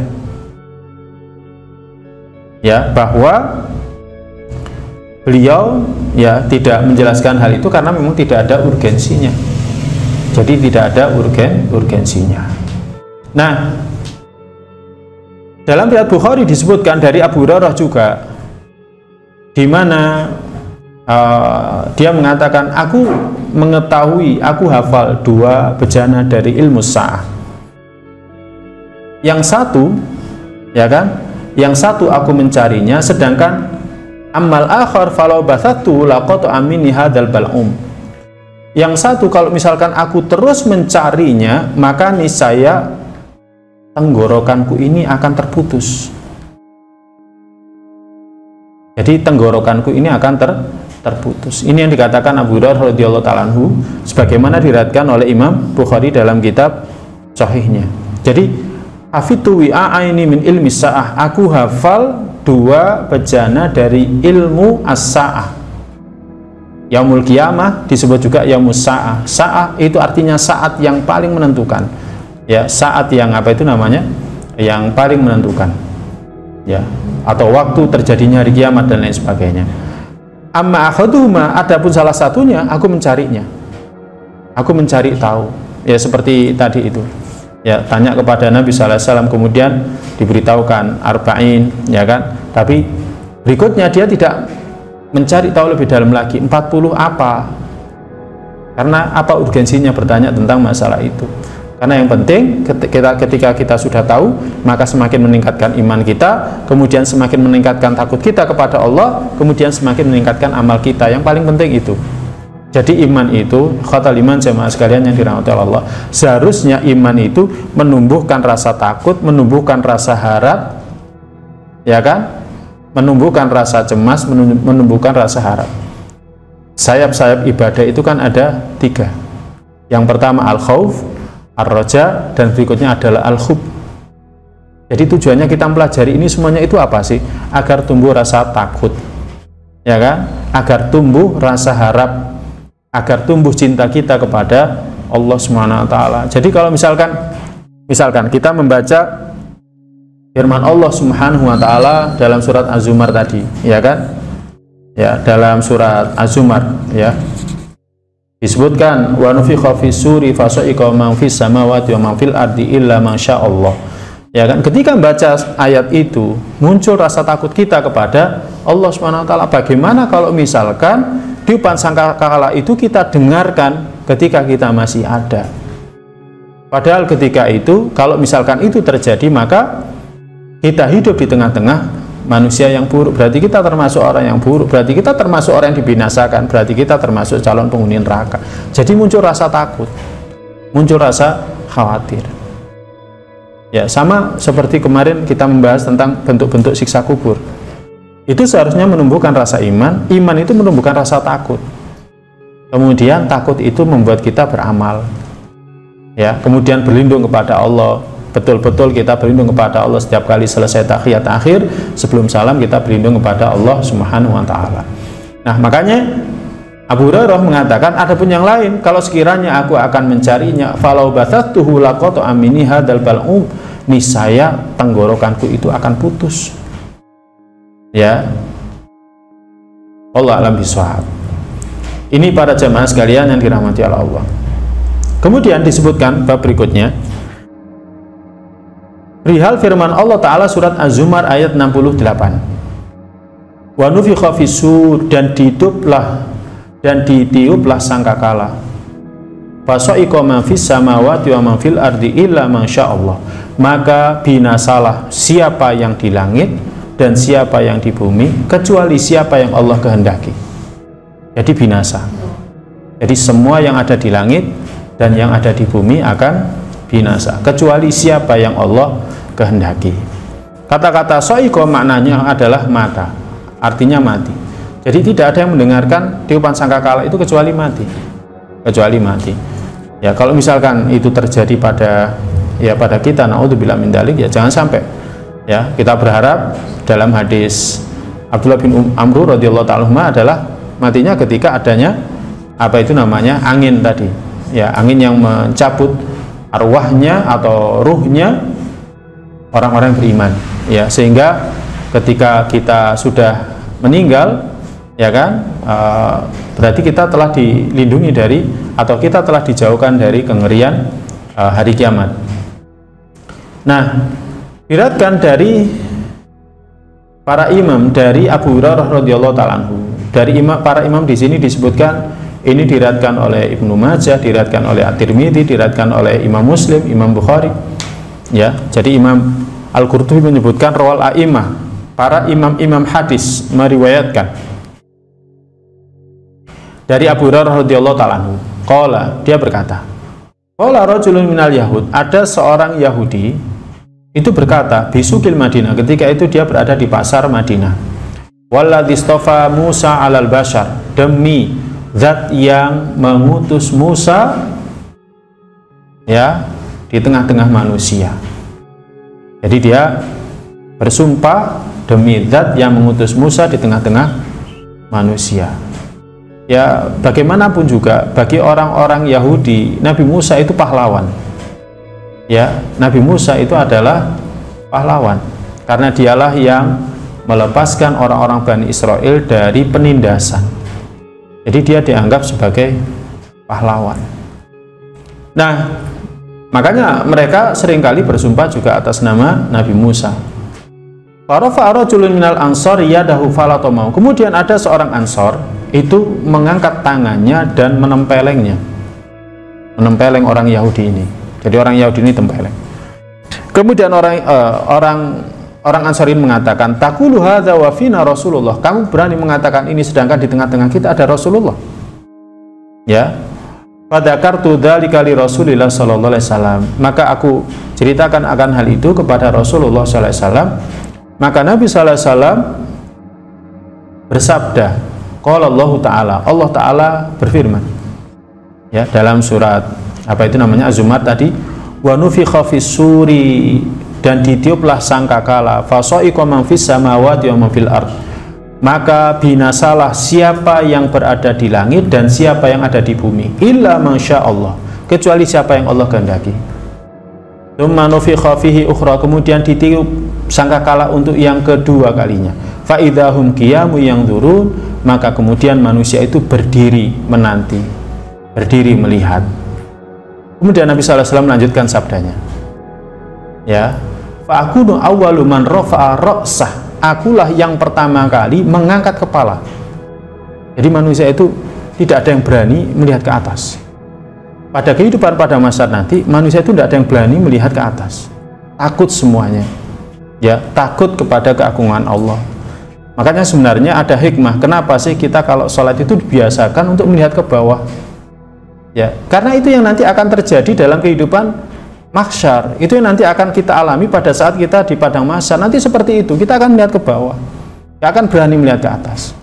Ya, bahwa beliau ya tidak menjelaskan hal itu karena memang tidak ada urgensinya. Jadi tidak ada urgensinya. Nah, dalam riwayat Bukhari disebutkan dari Abu Hurairah juga, di mana dia mengatakan, aku mengetahui, aku hafal 2 bejana dari ilmu sa'ah. Yang satu, ya kan, yang satu aku mencarinya, sedangkan amal akhar falau bathatu laqatu amini hadzal bal'um. Yang satu, kalau misalkan aku terus mencarinya, maka niscaya tenggorokanku ini akan terputus. Jadi tenggorokanku ini akan terputus. Ini yang dikatakan Abu Hurairah radhiyallahu ta'ala anhu, sebagaimana diriwayatkan oleh Imam Bukhari dalam kitab sahihnya. Jadi hafitu wi'aini min ilmi sa'ah, aku hafal 2 bejana dari ilmu as-sa'ah. Yaumul Qiyamah disebut juga Yaumus Sa'ah. Sa'ah itu artinya saat yang paling menentukan. Ya, saat yang apa itu namanya? Yang paling menentukan. Ya, atau waktu terjadinya hari kiamat dan lain sebagainya. Amma ahaduhuma, adapun salah satunya aku mencarinya. Aku mencari tahu. Ya, seperti tadi itu. Ya, tanya kepada Nabi sallallahu alaihi wasallam, kemudian diberitahukan arba'in, ya kan? Tapi berikutnya dia tidak mencari tahu lebih dalam lagi, 40 apa? Karena apa urgensinya bertanya tentang masalah itu? Karena yang penting ketika kita sudah tahu, maka semakin meningkatkan iman kita, kemudian semakin meningkatkan takut kita kepada Allah, kemudian semakin meningkatkan amal kita. Yang paling penting itu. Jadi iman itu, khatal iman jemaah sekalian yang dirahmati Allah, seharusnya iman itu menumbuhkan rasa takut, menumbuhkan rasa harap, ya kan? Menumbuhkan rasa cemas, menumbuhkan rasa harap. Sayap-sayap ibadah itu kan ada 3. Yang pertama al-khauf, ar-raja, dan berikutnya adalah al-khub. Jadi tujuannya kita mempelajari ini semuanya itu apa sih? Agar tumbuh rasa takut, ya kan? Agar tumbuh rasa harap, agar tumbuh cinta kita kepada Allah Subhanahu wa taala. Jadi kalau misalkan kita membaca firman Allah Subhanahu wa taala dalam surat Az-Zumar tadi, ya kan? Ya, dalam surat Az-Zumar, ya. Disebutkan wa nufikha fis suri fa sa'iqa man fis samawati wa man fil ardi illa ma syaa Allah. Ya kan, ketika membaca ayat itu muncul rasa takut kita kepada Allah Subhanahu wa taala. Bagaimana kalau misalkan tiupan sangkakala itu kita dengarkan ketika kita masih ada. Padahal ketika itu, kalau misalkan itu terjadi, maka kita hidup di tengah-tengah manusia yang buruk, berarti kita termasuk orang yang buruk, berarti kita termasuk orang yang dibinasakan, berarti kita termasuk calon penghuni neraka. Jadi muncul rasa takut, muncul rasa khawatir. Ya, sama seperti kemarin kita membahas tentang bentuk-bentuk siksa kubur. Itu seharusnya menumbuhkan rasa iman, iman itu menumbuhkan rasa takut. Kemudian takut itu membuat kita beramal. Ya, kemudian berlindung kepada Allah. Betul-betul kita berlindung kepada Allah setiap kali selesai tahiyat akhir, sebelum salam kita berlindung kepada Allah Subhanahu wa taala. Nah, makanya Abu Hurairah mengatakan, ada pun yang lain, kalau sekiranya aku akan mencarinya, falau bathatuhu laqatu amini hadzal bal'um, niscaya tenggorokanku itu akan putus. Ya, Allah alam bisawab. Ini para jamaah sekalian yang dirahmati oleh Allah. Kemudian disebutkan bab berikutnya, perihal firman Allah Ta'ala surat Az-Zumar ayat 68, wa nufikha fis-sur, dan ditiuplah sangkakala, fasa'iqa man fis samawati wa man fil ardi illa man sya'allah, maka binasalah siapa yang di langit dan siapa yang di bumi kecuali siapa yang Allah kehendaki. Jadi binasa. Jadi semua yang ada di langit dan yang ada di bumi akan binasa kecuali siapa yang Allah kehendaki. Kata-kata sa'iqa maknanya adalah mata, artinya mati. Jadi tidak ada yang mendengarkan tiupan sangkakala itu kecuali mati. Kecuali mati. Ya, kalau misalkan itu terjadi pada kita, naudzubillah min dzalik, ya jangan sampai. Ya, kita berharap dalam hadis Abdullah bin Amr radhiyallahu ta'ala adalah matinya ketika adanya angin tadi. Ya, angin yang mencabut arwahnya atau ruhnya orang-orang yang beriman. Ya, sehingga ketika kita sudah meninggal, ya kan, berarti kita telah dilindungi dari, atau kita telah dijauhkan dari kengerian hari kiamat. Nah, diriwayatkan dari para imam, dari Abu Hurairah radhiyallahu ta'ala anhu, dari para imam di sini disebutkan, ini diriwayatkan oleh Ibnu Majah, diriwayatkan oleh At-Tirmidzi, diriwayatkan oleh Imam Muslim, Imam Bukhari. Ya, jadi Imam Al-Qurtubi menyebutkan rawal a'imah, para imam-imam hadis meriwayatkan dari Abu Hurairah radhiyallahu ta'ala anhu, qala, dia berkata, qala rajulun minal yahud, ada seorang Yahudi itu berkata, bisukil Madinah, ketika itu dia berada di pasar Madinah, walladzi istafa Musa 'alal bashar, demi zat yang mengutus Musa, ya, di tengah-tengah manusia. Jadi dia bersumpah demi zat yang mengutus Musa di tengah-tengah manusia. Ya, bagaimanapun juga bagi orang-orang Yahudi, Nabi Musa itu pahlawan. Ya, Nabi Musa itu adalah pahlawan karena dialah yang melepaskan orang-orang Bani Israel dari penindasan. Jadi dia dianggap sebagai pahlawan. Nah, makanya mereka seringkali bersumpah juga atas nama Nabi Musa. Farafa'a rajulun minal ansor yadahu falatomau. Kemudian ada seorang ansor itu mengangkat tangannya dan menempelengnya, menempeleng orang Yahudi ini. Jadi orang Yahudi ini tempeleng. Kemudian orang Ansar ini mengatakan, taqulu hadza wa fina Rasulullah, kamu berani mengatakan ini sedangkan di tengah-tengah kita ada Rasulullah. Ya, fadzakartu dzalika li Rasulillah sallallahu alaihi wasallam, maka aku ceritakan akan hal itu kepada Rasulullah sallallahu alaihi wasallam. Maka Nabi sallallahu alaihi wasallam bersabda, qala Allah taala, Allah taala berfirman, ya, dalam surat Az-Zumar tadi, wa nufikha fis-suri, dan ditiuplah sangkakala, fasa'iqa man fis samawati wa man fil ard, maka binasalah siapa yang berada di langit dan siapa yang ada di bumi, illa masya Allah, kecuali siapa yang Allah kehendaki. Tsumma nufikha fihi ukhra, kemudian ditiup sangkakala untuk yang kedua kalinya, fa idzahum qiyamun yanzurun, maka kemudian manusia itu berdiri menanti, berdiri melihat. Kemudian Nabi sallallahu alaihi wasallam melanjutkan sabdanya, ya, fa akunu awwalu man rafa'a ra'sah, akulah yang pertama kali mengangkat kepala. Jadi manusia itu tidak ada yang berani melihat ke atas. Pada kehidupan pada masa nanti, manusia itu tidak ada yang berani melihat ke atas. Takut semuanya. Ya, takut kepada keagungan Allah. Makanya sebenarnya ada hikmah. Kenapa sih kita kalau sholat itu dibiasakan untuk melihat ke bawah? Ya, karena itu yang nanti akan terjadi dalam kehidupan mahsyar. Itu yang nanti akan kita alami pada saat kita di padang mahsyar. Nanti seperti itu, kita akan melihat ke bawah. Nggak akan berani melihat ke atas.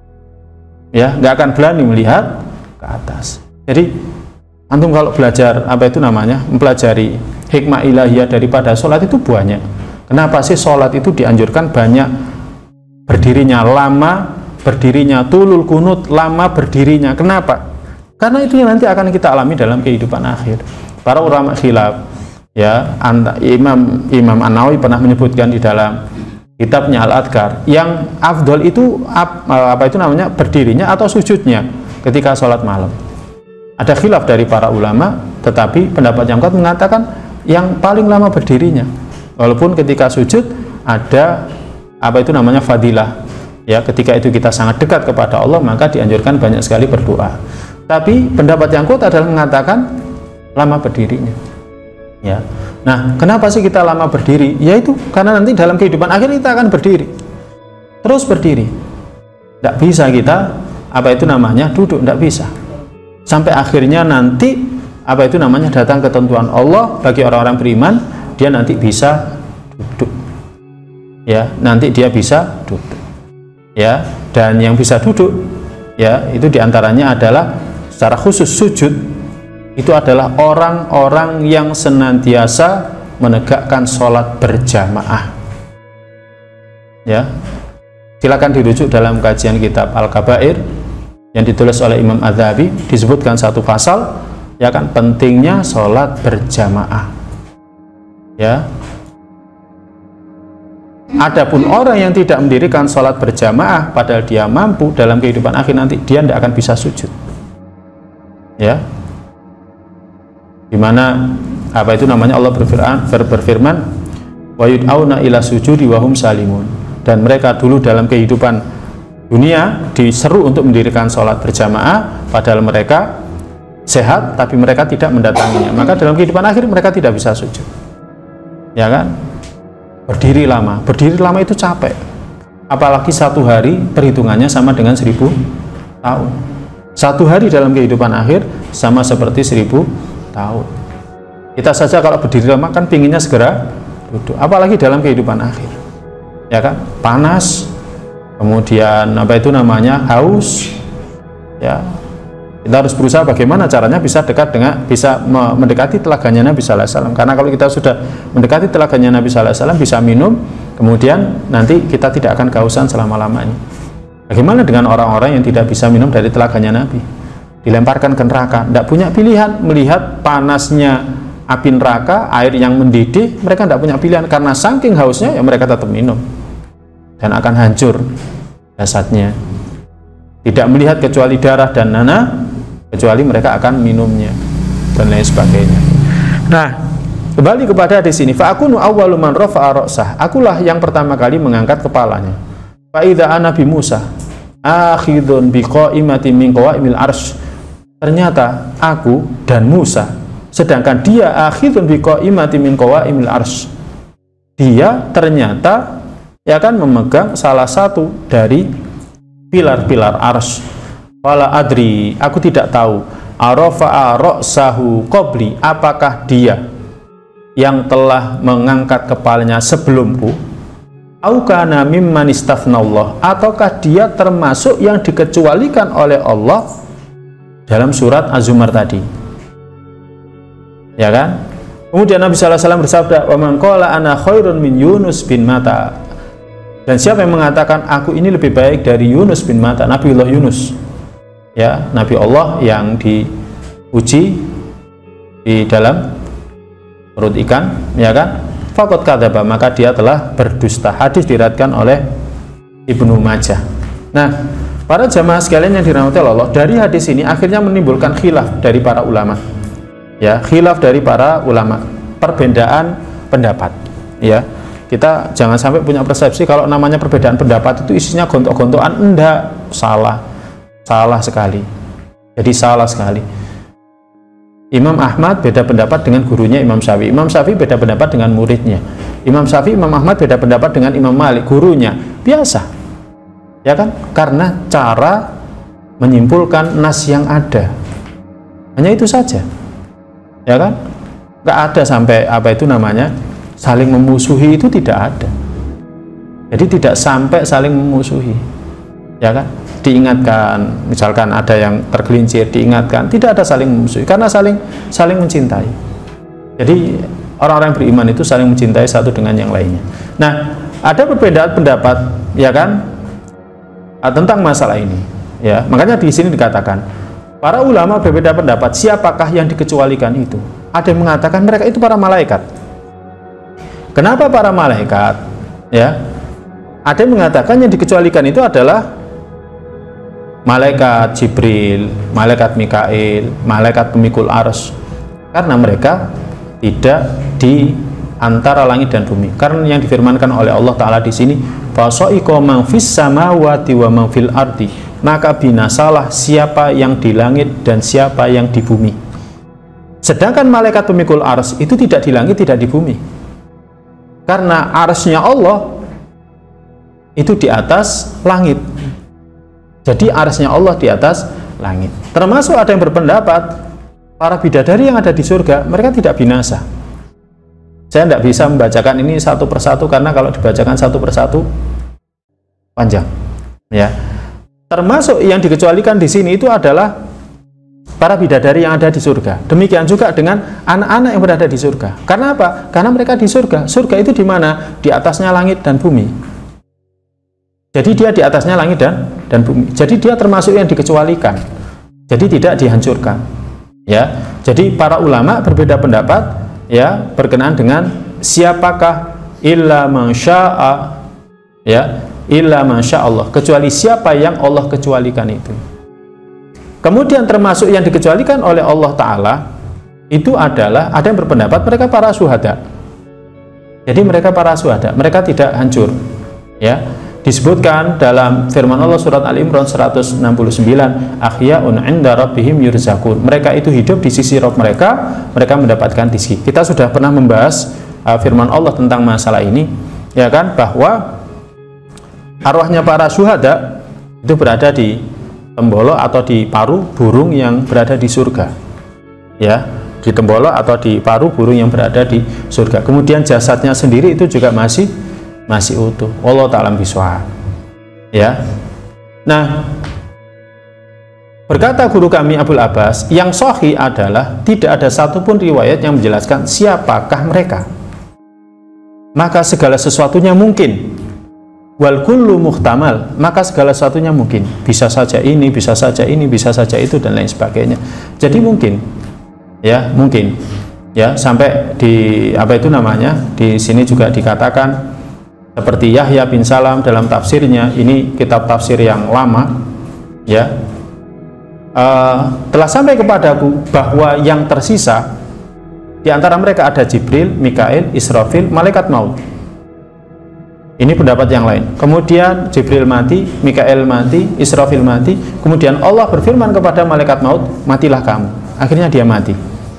Ya, nggak akan berani melihat ke atas. Jadi antum kalau belajar apa itu namanya, mempelajari hikmah ilahiyah daripada sholat itu banyak. Kenapa sih sholat itu dianjurkan banyak berdirinya lama, berdirinya tulul kunut, lama berdirinya? Kenapa? Karena itu yang nanti akan kita alami dalam kehidupan akhir. Para ulama khilaf, ya, Imam An-Nawawi pernah menyebutkan di dalam kitabnya Al-Adhkar, yang afdol itu apa itu namanya, berdirinya atau sujudnya ketika sholat malam. Ada khilaf dari para ulama, tetapi pendapat yang kuat mengatakan yang paling lama berdirinya. Walaupun ketika sujud ada apa itu namanya fadilah, ya, ketika itu kita sangat dekat kepada Allah, maka dianjurkan banyak sekali berdoa. Tapi pendapat yang kuat adalah mengatakan lama berdirinya. Ya. Nah, kenapa sih kita lama berdiri? Yaitu karena nanti dalam kehidupan akhir kita akan berdiri, terus berdiri. Tidak bisa kita apa itu namanya duduk, tidak bisa. Sampai akhirnya nanti apa itu namanya datang ketentuan Allah bagi orang-orang beriman, dia nanti bisa duduk. Ya, nanti dia bisa duduk. Ya, dan yang bisa duduk, ya, itu diantaranya adalah secara khusus sujud. Itu adalah orang-orang yang senantiasa menegakkan sholat berjamaah. Ya, silakan dirujuk dalam kajian kitab Al-Kabair yang ditulis oleh Imam Az-Zahabi, disebutkan satu pasal, ya kan, pentingnya sholat berjamaah. Ya, adapun orang yang tidak mendirikan sholat berjamaah padahal dia mampu, dalam kehidupan akhir nanti dia tidak akan bisa sujud. Ya, dimana apa itu namanya Allah berfirman wa yud'auna ila sujudi wa hum salimun, dan mereka dulu dalam kehidupan dunia diseru untuk mendirikan sholat berjamaah padahal mereka sehat, tapi mereka tidak mendatanginya, maka dalam kehidupan akhir mereka tidak bisa sujud. Ya kan, berdiri lama itu capek, apalagi satu hari perhitungannya sama dengan 1000 tahun. Satu hari dalam kehidupan akhir sama seperti 1000 tahun. Kita saja kalau berdiri lama kan pinginnya segera duduk, apalagi dalam kehidupan akhir. Ya kan, panas, kemudian apa itu namanya haus. Ya, kita harus berusaha bagaimana caranya bisa mendekati telaganya Nabi Sallallahu Alaihi Wasallam. Karena kalau kita sudah mendekati telaganya Nabi Sallallahu Alaihi Wasallam, bisa minum, kemudian nanti kita tidak akan kehausan selama-lamanya. Bagaimana dengan orang-orang yang tidak bisa minum dari telaganya Nabi? Dilemparkan ke neraka, tidak punya pilihan, melihat panasnya api neraka, air yang mendidih, mereka tidak punya pilihan, karena saking hausnya ya mereka tetap minum dan akan hancur jasadnya. Tidak melihat kecuali darah dan nanah, kecuali mereka akan minumnya dan lain sebagainya. Nah, kembali kepada di sini, fa akunu awwalu man rafa'a ra'sah, akulah yang pertama kali mengangkat kepalanya. Fa idza ana bi Musa akhidun bi qa'imatin min qawa'imil arsy, ternyata aku dan Musa, sedangkan dia akhidun bi qa'imatin min qawa'imil arsy, dia ternyata ya kan memegang salah satu dari pilar-pilar arsy. Wala adri, aku tidak tahu, arafa'a ra'sahu qabli, apakah dia yang telah mengangkat kepalanya sebelumku, au kana mimman istathnallah, ataukah dia termasuk yang dikecualikan oleh Allah dalam surat Az-Zumar tadi. Ya kan? Kemudian Nabi sallallahu alaihi wasallam bersabda, wa man qala ana khairun min Yunus bin Matta, dan siapa yang mengatakan aku ini lebih baik dari Yunus bin Matta, Nabiullah Yunus, ya, Nabi Allah yang diuji di dalam perut ikan, ya kan, faqad kadzaba, maka dia telah berdusta. Hadis diriwayatkan oleh Ibnu Majah. Nah, para jamaah sekalian yang dirahmati Allah, dari hadis ini akhirnya menimbulkan khilaf dari para ulama. Ya, khilaf dari para ulama, perbedaan pendapat. Ya, kita jangan sampai punya persepsi kalau namanya perbedaan pendapat itu isinya gontok-gontokan, enggak, salah. Salah sekali. Jadi salah sekali. Imam Ahmad beda pendapat dengan gurunya Imam Syafi'i. Imam Syafi'i beda pendapat dengan muridnya. Imam Syafi'i, Imam Ahmad beda pendapat dengan Imam Malik, gurunya. Biasa. Ya kan? Karena cara menyimpulkan nas yang ada. Hanya itu saja. Ya kan? Nggak ada sampai apa itu namanya saling memusuhi, itu tidak ada. Jadi tidak sampai saling memusuhi. Ya kan? Diingatkan, misalkan ada yang tergelincir, diingatkan, tidak ada saling memusuhi karena saling mencintai. Jadi orang-orang yang beriman itu saling mencintai satu dengan yang lainnya. Nah, ada perbedaan pendapat, ya kan, tentang masalah ini. Ya, makanya di sini dikatakan para ulama berbeda pendapat siapakah yang dikecualikan itu. Ada yang mengatakan mereka itu para malaikat. Kenapa para malaikat? Ya, ada yang mengatakan yang dikecualikan itu adalah malaikat Jibril, malaikat Mikail, malaikat pemikul arsy, karena mereka tidak di antara langit dan bumi. Karena yang difirmankan oleh Allah Ta'ala di sini, fasoiko man fis samawati wa man fil ardi, maka binasalah siapa yang di langit dan siapa yang di bumi. Sedangkan malaikat pemikul arsy itu tidak di langit, tidak di bumi. Karena arsy-nya Allah itu di atas langit. Jadi arsy-nya Allah di atas langit. Termasuk ada yang berpendapat para bidadari yang ada di surga mereka tidak binasa. Saya tidak bisa membacakan ini satu persatu karena kalau dibacakan satu persatu panjang. Ya. Termasuk yang dikecualikan di sini itu adalah para bidadari yang ada di surga. Demikian juga dengan anak-anak yang berada di surga. Karena apa? Karena mereka di surga. Surga itu di mana? Di atasnya langit dan bumi. Jadi dia di atasnya langit dan bumi. Jadi dia termasuk yang dikecualikan. Jadi tidak dihancurkan. Ya. Jadi para ulama berbeda pendapat ya berkenaan dengan siapakah illa mansya'a, ya, illa masya Allah, kecuali siapa yang Allah kecualikan itu. Kemudian termasuk yang dikecualikan oleh Allah Ta'ala itu adalah ada yang berpendapat mereka para syuhada. Jadi mereka para syuhada, mereka tidak hancur. Ya. Disebutkan dalam firman Allah surat Al-Imran 169, ahya'un 'inda rabbihim yurzakun. Mereka itu hidup di sisi Rabb mereka, mereka mendapatkan rezeki. Kita sudah pernah membahas firman Allah tentang masalah ini, ya kan, bahwa arwahnya para syuhada itu berada di tembolok atau di paru burung yang berada di surga. Ya, di tembolok atau di paru burung yang berada di surga. Kemudian jasadnya sendiri itu juga masih utuh. Wallahu ta'ala bishawab. Ya. Nah, berkata guru kami Abul Abbas, yang sahih adalah tidak ada satupun riwayat yang menjelaskan siapakah mereka. Maka segala sesuatunya mungkin. Wal kullu muhtamal, maka segala sesuatunya mungkin. Bisa saja ini, bisa saja ini, bisa saja itu dan lain sebagainya. Jadi mungkin. Ya, mungkin. Ya, sampai di apa itu namanya? Di sini juga dikatakan seperti Yahya bin Salam dalam tafsirnya, ini kitab tafsir yang lama, ya, telah sampai kepadaku bahwa yang tersisa di antara mereka ada Jibril, Mikail, Israfil, malaikat maut. Ini pendapat yang lain. Kemudian Jibril mati, Mikail mati, Israfil mati. Kemudian Allah berfirman kepada malaikat maut, matilah kamu. Akhirnya dia mati.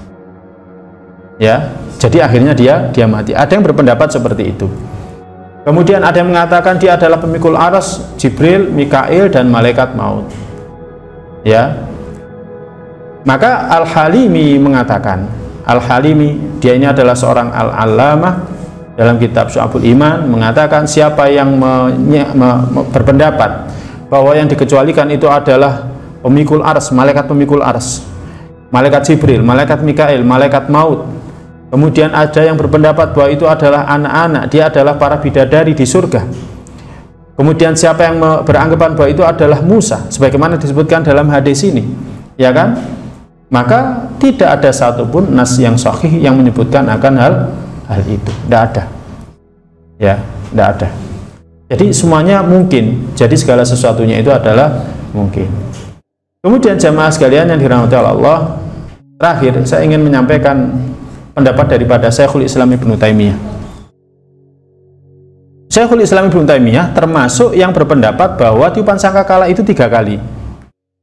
Ya, jadi akhirnya dia mati. Ada yang berpendapat seperti itu. Kemudian ada yang mengatakan dia adalah pemikul arsy, Jibril, Mikail, dan malaikat maut. Ya. Maka Al-Halimi mengatakan, Al-Halimi, dia ini adalah seorang al-allamah dalam kitab Syu'abul Iman, mengatakan siapa yang berpendapat bahwa yang dikecualikan itu adalah pemikul arsy, malaikat pemikul arsy, malaikat Jibril, malaikat Mikail, malaikat maut. Kemudian ada yang berpendapat bahwa itu adalah anak-anak, dia adalah para bidadari di surga. Kemudian siapa yang beranggapan bahwa itu adalah Musa, sebagaimana disebutkan dalam hadis ini, ya kan? Maka tidak ada satupun nas yang sahih yang menyebutkan akan hal itu, tidak ada. Ya, tidak ada. Jadi semuanya mungkin. Jadi segala sesuatunya itu adalah mungkin. Kemudian jamaah sekalian yang dirahmati Allah, terakhir saya ingin menyampaikan pendapat daripada Syekhul Islam Ibnu Taimiyah. Syekhul Islam Ibnu Taimiyah termasuk yang berpendapat bahwa tiupan sangkakala itu 3 kali.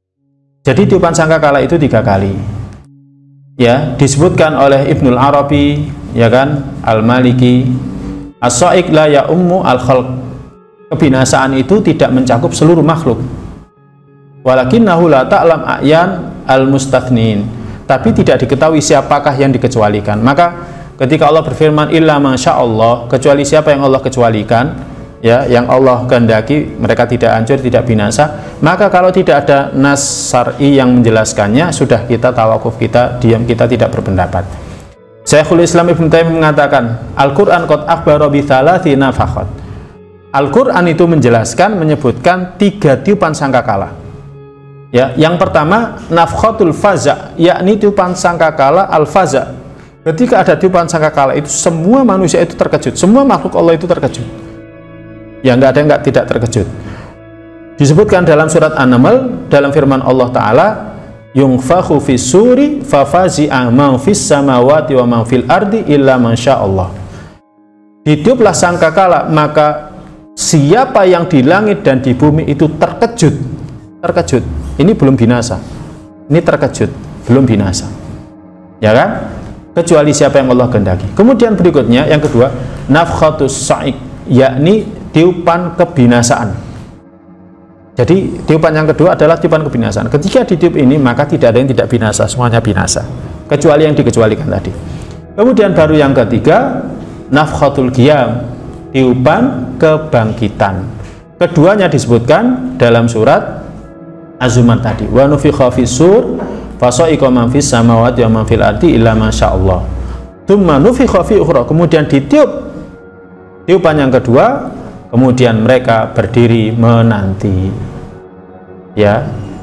Jadi tiupan sangkakala itu 3 kali. Ya, disebutkan oleh Ibnul Arabi, ya kan, Al-Maliki, as-sa'iq la ya'ummu al-khalq. Kebinasaan itu tidak mencakup seluruh makhluk. Walakinnahu la ta'lam a'yan al-mustathnin. Tapi tidak diketahui siapakah yang dikecualikan. Maka ketika Allah berfirman illa masya Allah, kecuali siapa yang Allah kecualikan, ya, yang Allah kehendaki, mereka tidak hancur, tidak binasa. Maka kalau tidak ada nas syar'i yang menjelaskannya, sudah kita tawakuf, kita diam, kita tidak berpendapat. Syekhul Islam Ibnu Taimiyah mengatakan, Al-Qur'an qad akhbara bi thalathi nafakhat. Al-Qur'an itu menjelaskan, menyebutkan 3 tiupan sangkakala. Ya, yang pertama nafkhatul faza, yakni tiupan sangkakala al-faza. Ketika ada tiupan sangkakala itu semua manusia itu terkejut, semua makhluk Allah itu terkejut. Ya, nggak ada yang tidak terkejut. Disebutkan dalam surat An-Naml dalam firman Allah Ta'ala, yunfakhu fis suri fafazi'a man fis samawati wa man fil ardi illa masya Allah. Ditiuplah sangkakala, maka siapa yang di langit dan di bumi itu terkejut. Terkejut. Ini belum binasa. Ini terkejut, belum binasa. Ya kan? Kecuali siapa yang Allah kehendaki. Kemudian berikutnya yang kedua, nafkhatus sa'iq, yakni tiupan kebinasaan. Jadi tiupan yang kedua adalah tiupan kebinasaan. Ketika ditiup ini, maka tidak ada yang tidak binasa, semuanya binasa, kecuali yang dikecualikan tadi. Kemudian baru yang ketiga, nafkhatul qiyam, tiupan kebangkitan. Keduanya disebutkan dalam surat Az-Zumar tadi. Wa nufikha fis-sur fasa'iqa man fis samawati wa man fil ardi illa masyaallah. Tsumma nufikha fi ukhra, kemudian ditiup tiupan yang kedua, kemudian mereka berdiri menanti. Ya.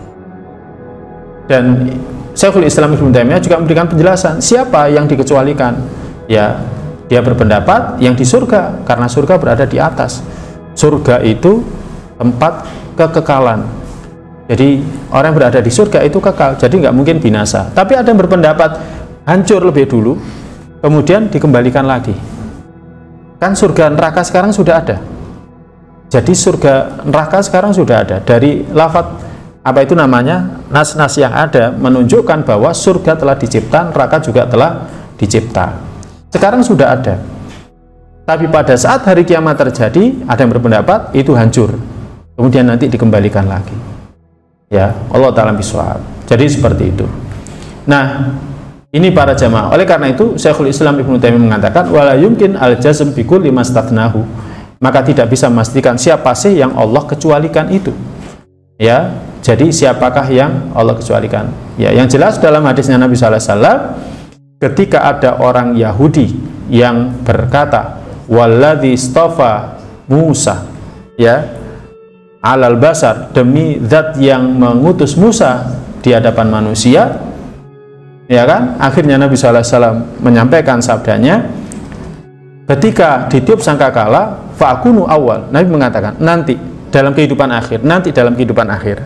Dan Syekhul Islam Ibnu Taimiyah juga memberikan penjelasan siapa yang dikecualikan. Ya, dia berpendapat yang di surga, karena surga berada di atas. Surga itu tempat kekekalan. Jadi orang yang berada di surga itu kekal, jadi nggak mungkin binasa. Tapi ada yang berpendapat hancur lebih dulu, kemudian dikembalikan lagi. Kan surga neraka sekarang sudah ada. Jadi surga neraka sekarang sudah ada. Dari lafaz apa itu namanya, nas-nas yang ada menunjukkan bahwa surga telah dicipta, neraka juga telah dicipta. Sekarang sudah ada. Tapi pada saat hari kiamat terjadi, ada yang berpendapat itu hancur, kemudian nanti dikembalikan lagi. Ya, Allah Ta'ala bisawab. Jadi seperti itu. Nah, ini para jamaah. Oleh karena itu Syekhul Islam Ibnu Taimiyah mengatakan wala yumkin al-jazm bi kulli mastathnahu. Maka tidak bisa memastikan siapa sih yang Allah kecualikan itu. Ya, jadi siapakah yang Allah kecualikan? Ya, yang jelas dalam hadisnya Nabi sallallahu alaihi wasallam, ketika ada orang Yahudi yang berkata walladzi istafa Musa, ya, alal basar, demi zat yang mengutus Musa di hadapan manusia, ya kan? Akhirnya Nabi SAW menyampaikan sabdanya, ketika ditiup sangkakala, fa'akunu awal. Nabi mengatakan nanti dalam kehidupan akhir, nanti dalam kehidupan akhir.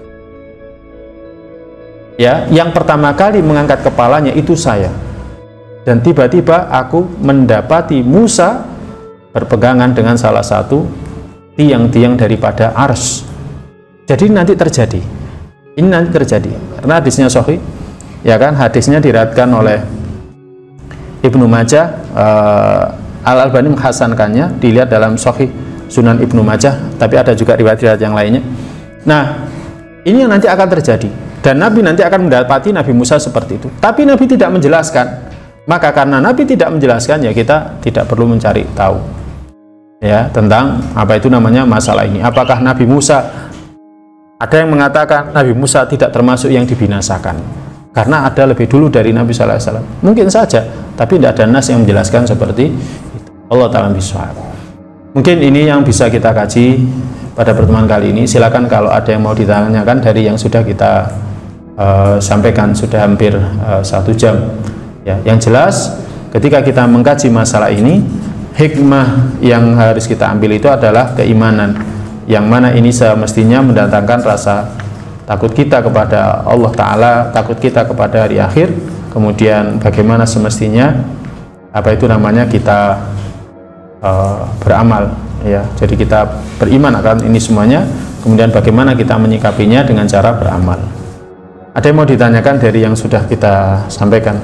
Ya, yang pertama kali mengangkat kepalanya itu saya. Dan tiba-tiba aku mendapati Musa berpegangan dengan salah satu tiang-tiang daripada ars. Jadi nanti terjadi. Ini nanti terjadi. Karena hadisnya sahih, ya kan? Hadisnya diriwayatkan oleh Ibnu Majah, Al-Albani menghasankannya, dilihat dalam sahih Sunan Ibnu Majah, tapi ada juga riwayat-riwayat yang lainnya. Nah, ini yang nanti akan terjadi. Dan Nabi nanti akan mendapati Nabi Musa seperti itu. Tapi Nabi tidak menjelaskan. Maka karena Nabi tidak menjelaskan, ya kita tidak perlu mencari tahu. Ya, tentang apa itu namanya masalah ini. Apakah Nabi Musa, ada yang mengatakan Nabi Musa tidak termasuk yang dibinasakan karena ada lebih dulu dari Nabi sallallahu alaihi wasallam. Mungkin saja, tapi tidak ada nas yang menjelaskan seperti itu. Allah Ta'ala bisawab. Mungkin ini yang bisa kita kaji pada pertemuan kali ini. Silakan kalau ada yang mau ditanyakan dari yang sudah kita sampaikan, sudah hampir 1 jam. Ya, yang jelas ketika kita mengkaji masalah ini, hikmah yang harus kita ambil itu adalah keimanan, yang mana ini semestinya mendatangkan rasa takut kita kepada Allah Ta'ala, takut kita kepada hari akhir. Kemudian bagaimana semestinya apa itu namanya kita beramal, ya. Jadi kita beriman akan ini semuanya, kemudian bagaimana kita menyikapinya dengan cara beramal. Ada yang mau ditanyakan dari yang sudah kita sampaikan?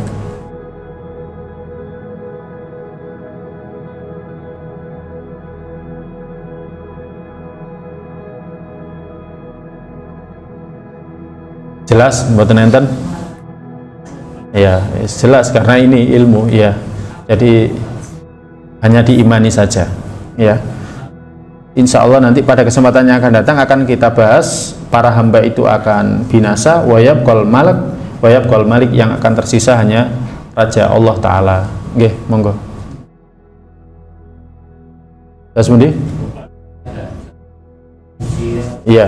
Jelas mboten enten? Ya, jelas karena ini ilmu ya. Jadi hanya diimani saja ya. Insya Allah nanti pada kesempatan yang akan datang akan kita bahas para hamba itu akan binasa, wayabqal malik yang akan tersisa hanya Raja Allah Ta'ala. Nggih, monggo. Tasmudi? Iya.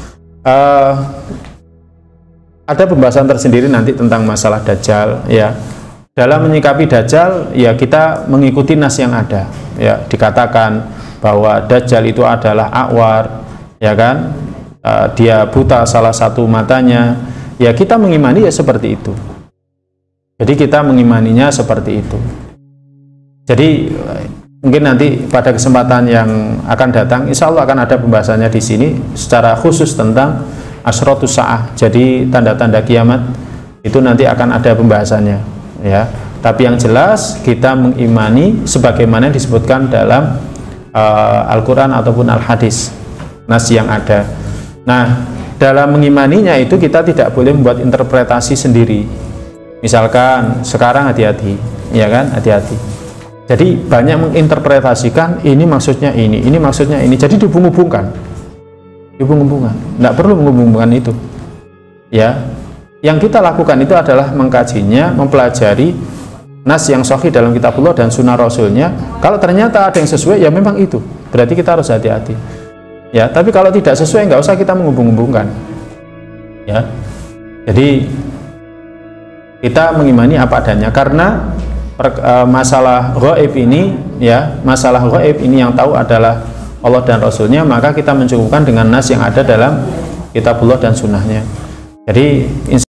Ada pembahasan tersendiri nanti tentang masalah Dajjal ya. Dalam menyikapi Dajjal ya kita mengikuti nas yang ada ya. Dikatakan bahwa Dajjal itu adalah akwar ya kan, dia buta salah satu matanya ya, kita mengimani ya seperti itu. Jadi kita mengimaninya seperti itu. Jadi mungkin nanti pada kesempatan yang akan datang insya Allah akan ada pembahasannya di sini secara khusus tentang Asrotus Sa'ah, jadi tanda-tanda kiamat itu nanti akan ada pembahasannya ya. Tapi yang jelas kita mengimani sebagaimana disebutkan dalam Al-Quran ataupun Al-Hadis, nas yang ada. Nah, dalam mengimaninya itu kita tidak boleh membuat interpretasi sendiri. Misalkan sekarang hati-hati, ya kan, hati-hati. Jadi banyak menginterpretasikan ini maksudnya ini maksudnya ini. Jadi dihubung-hubungkan. Tidak perlu menghubungkan itu ya. Yang kita lakukan itu adalah mengkajinya, mempelajari nas yang sahih dalam kitabullah dan sunnah rasulnya. Kalau ternyata ada yang sesuai ya memang itu, berarti kita harus hati-hati ya. Tapi kalau tidak sesuai nggak usah kita menghubung-hubungkan ya. Jadi kita mengimani apa adanya, karena masalah ghaib ini ya, masalah ghaib ini yang tahu adalah Allah dan Rasulnya, maka kita mencukupkan dengan nas yang ada dalam kitabullah dan sunnahnya. Jadi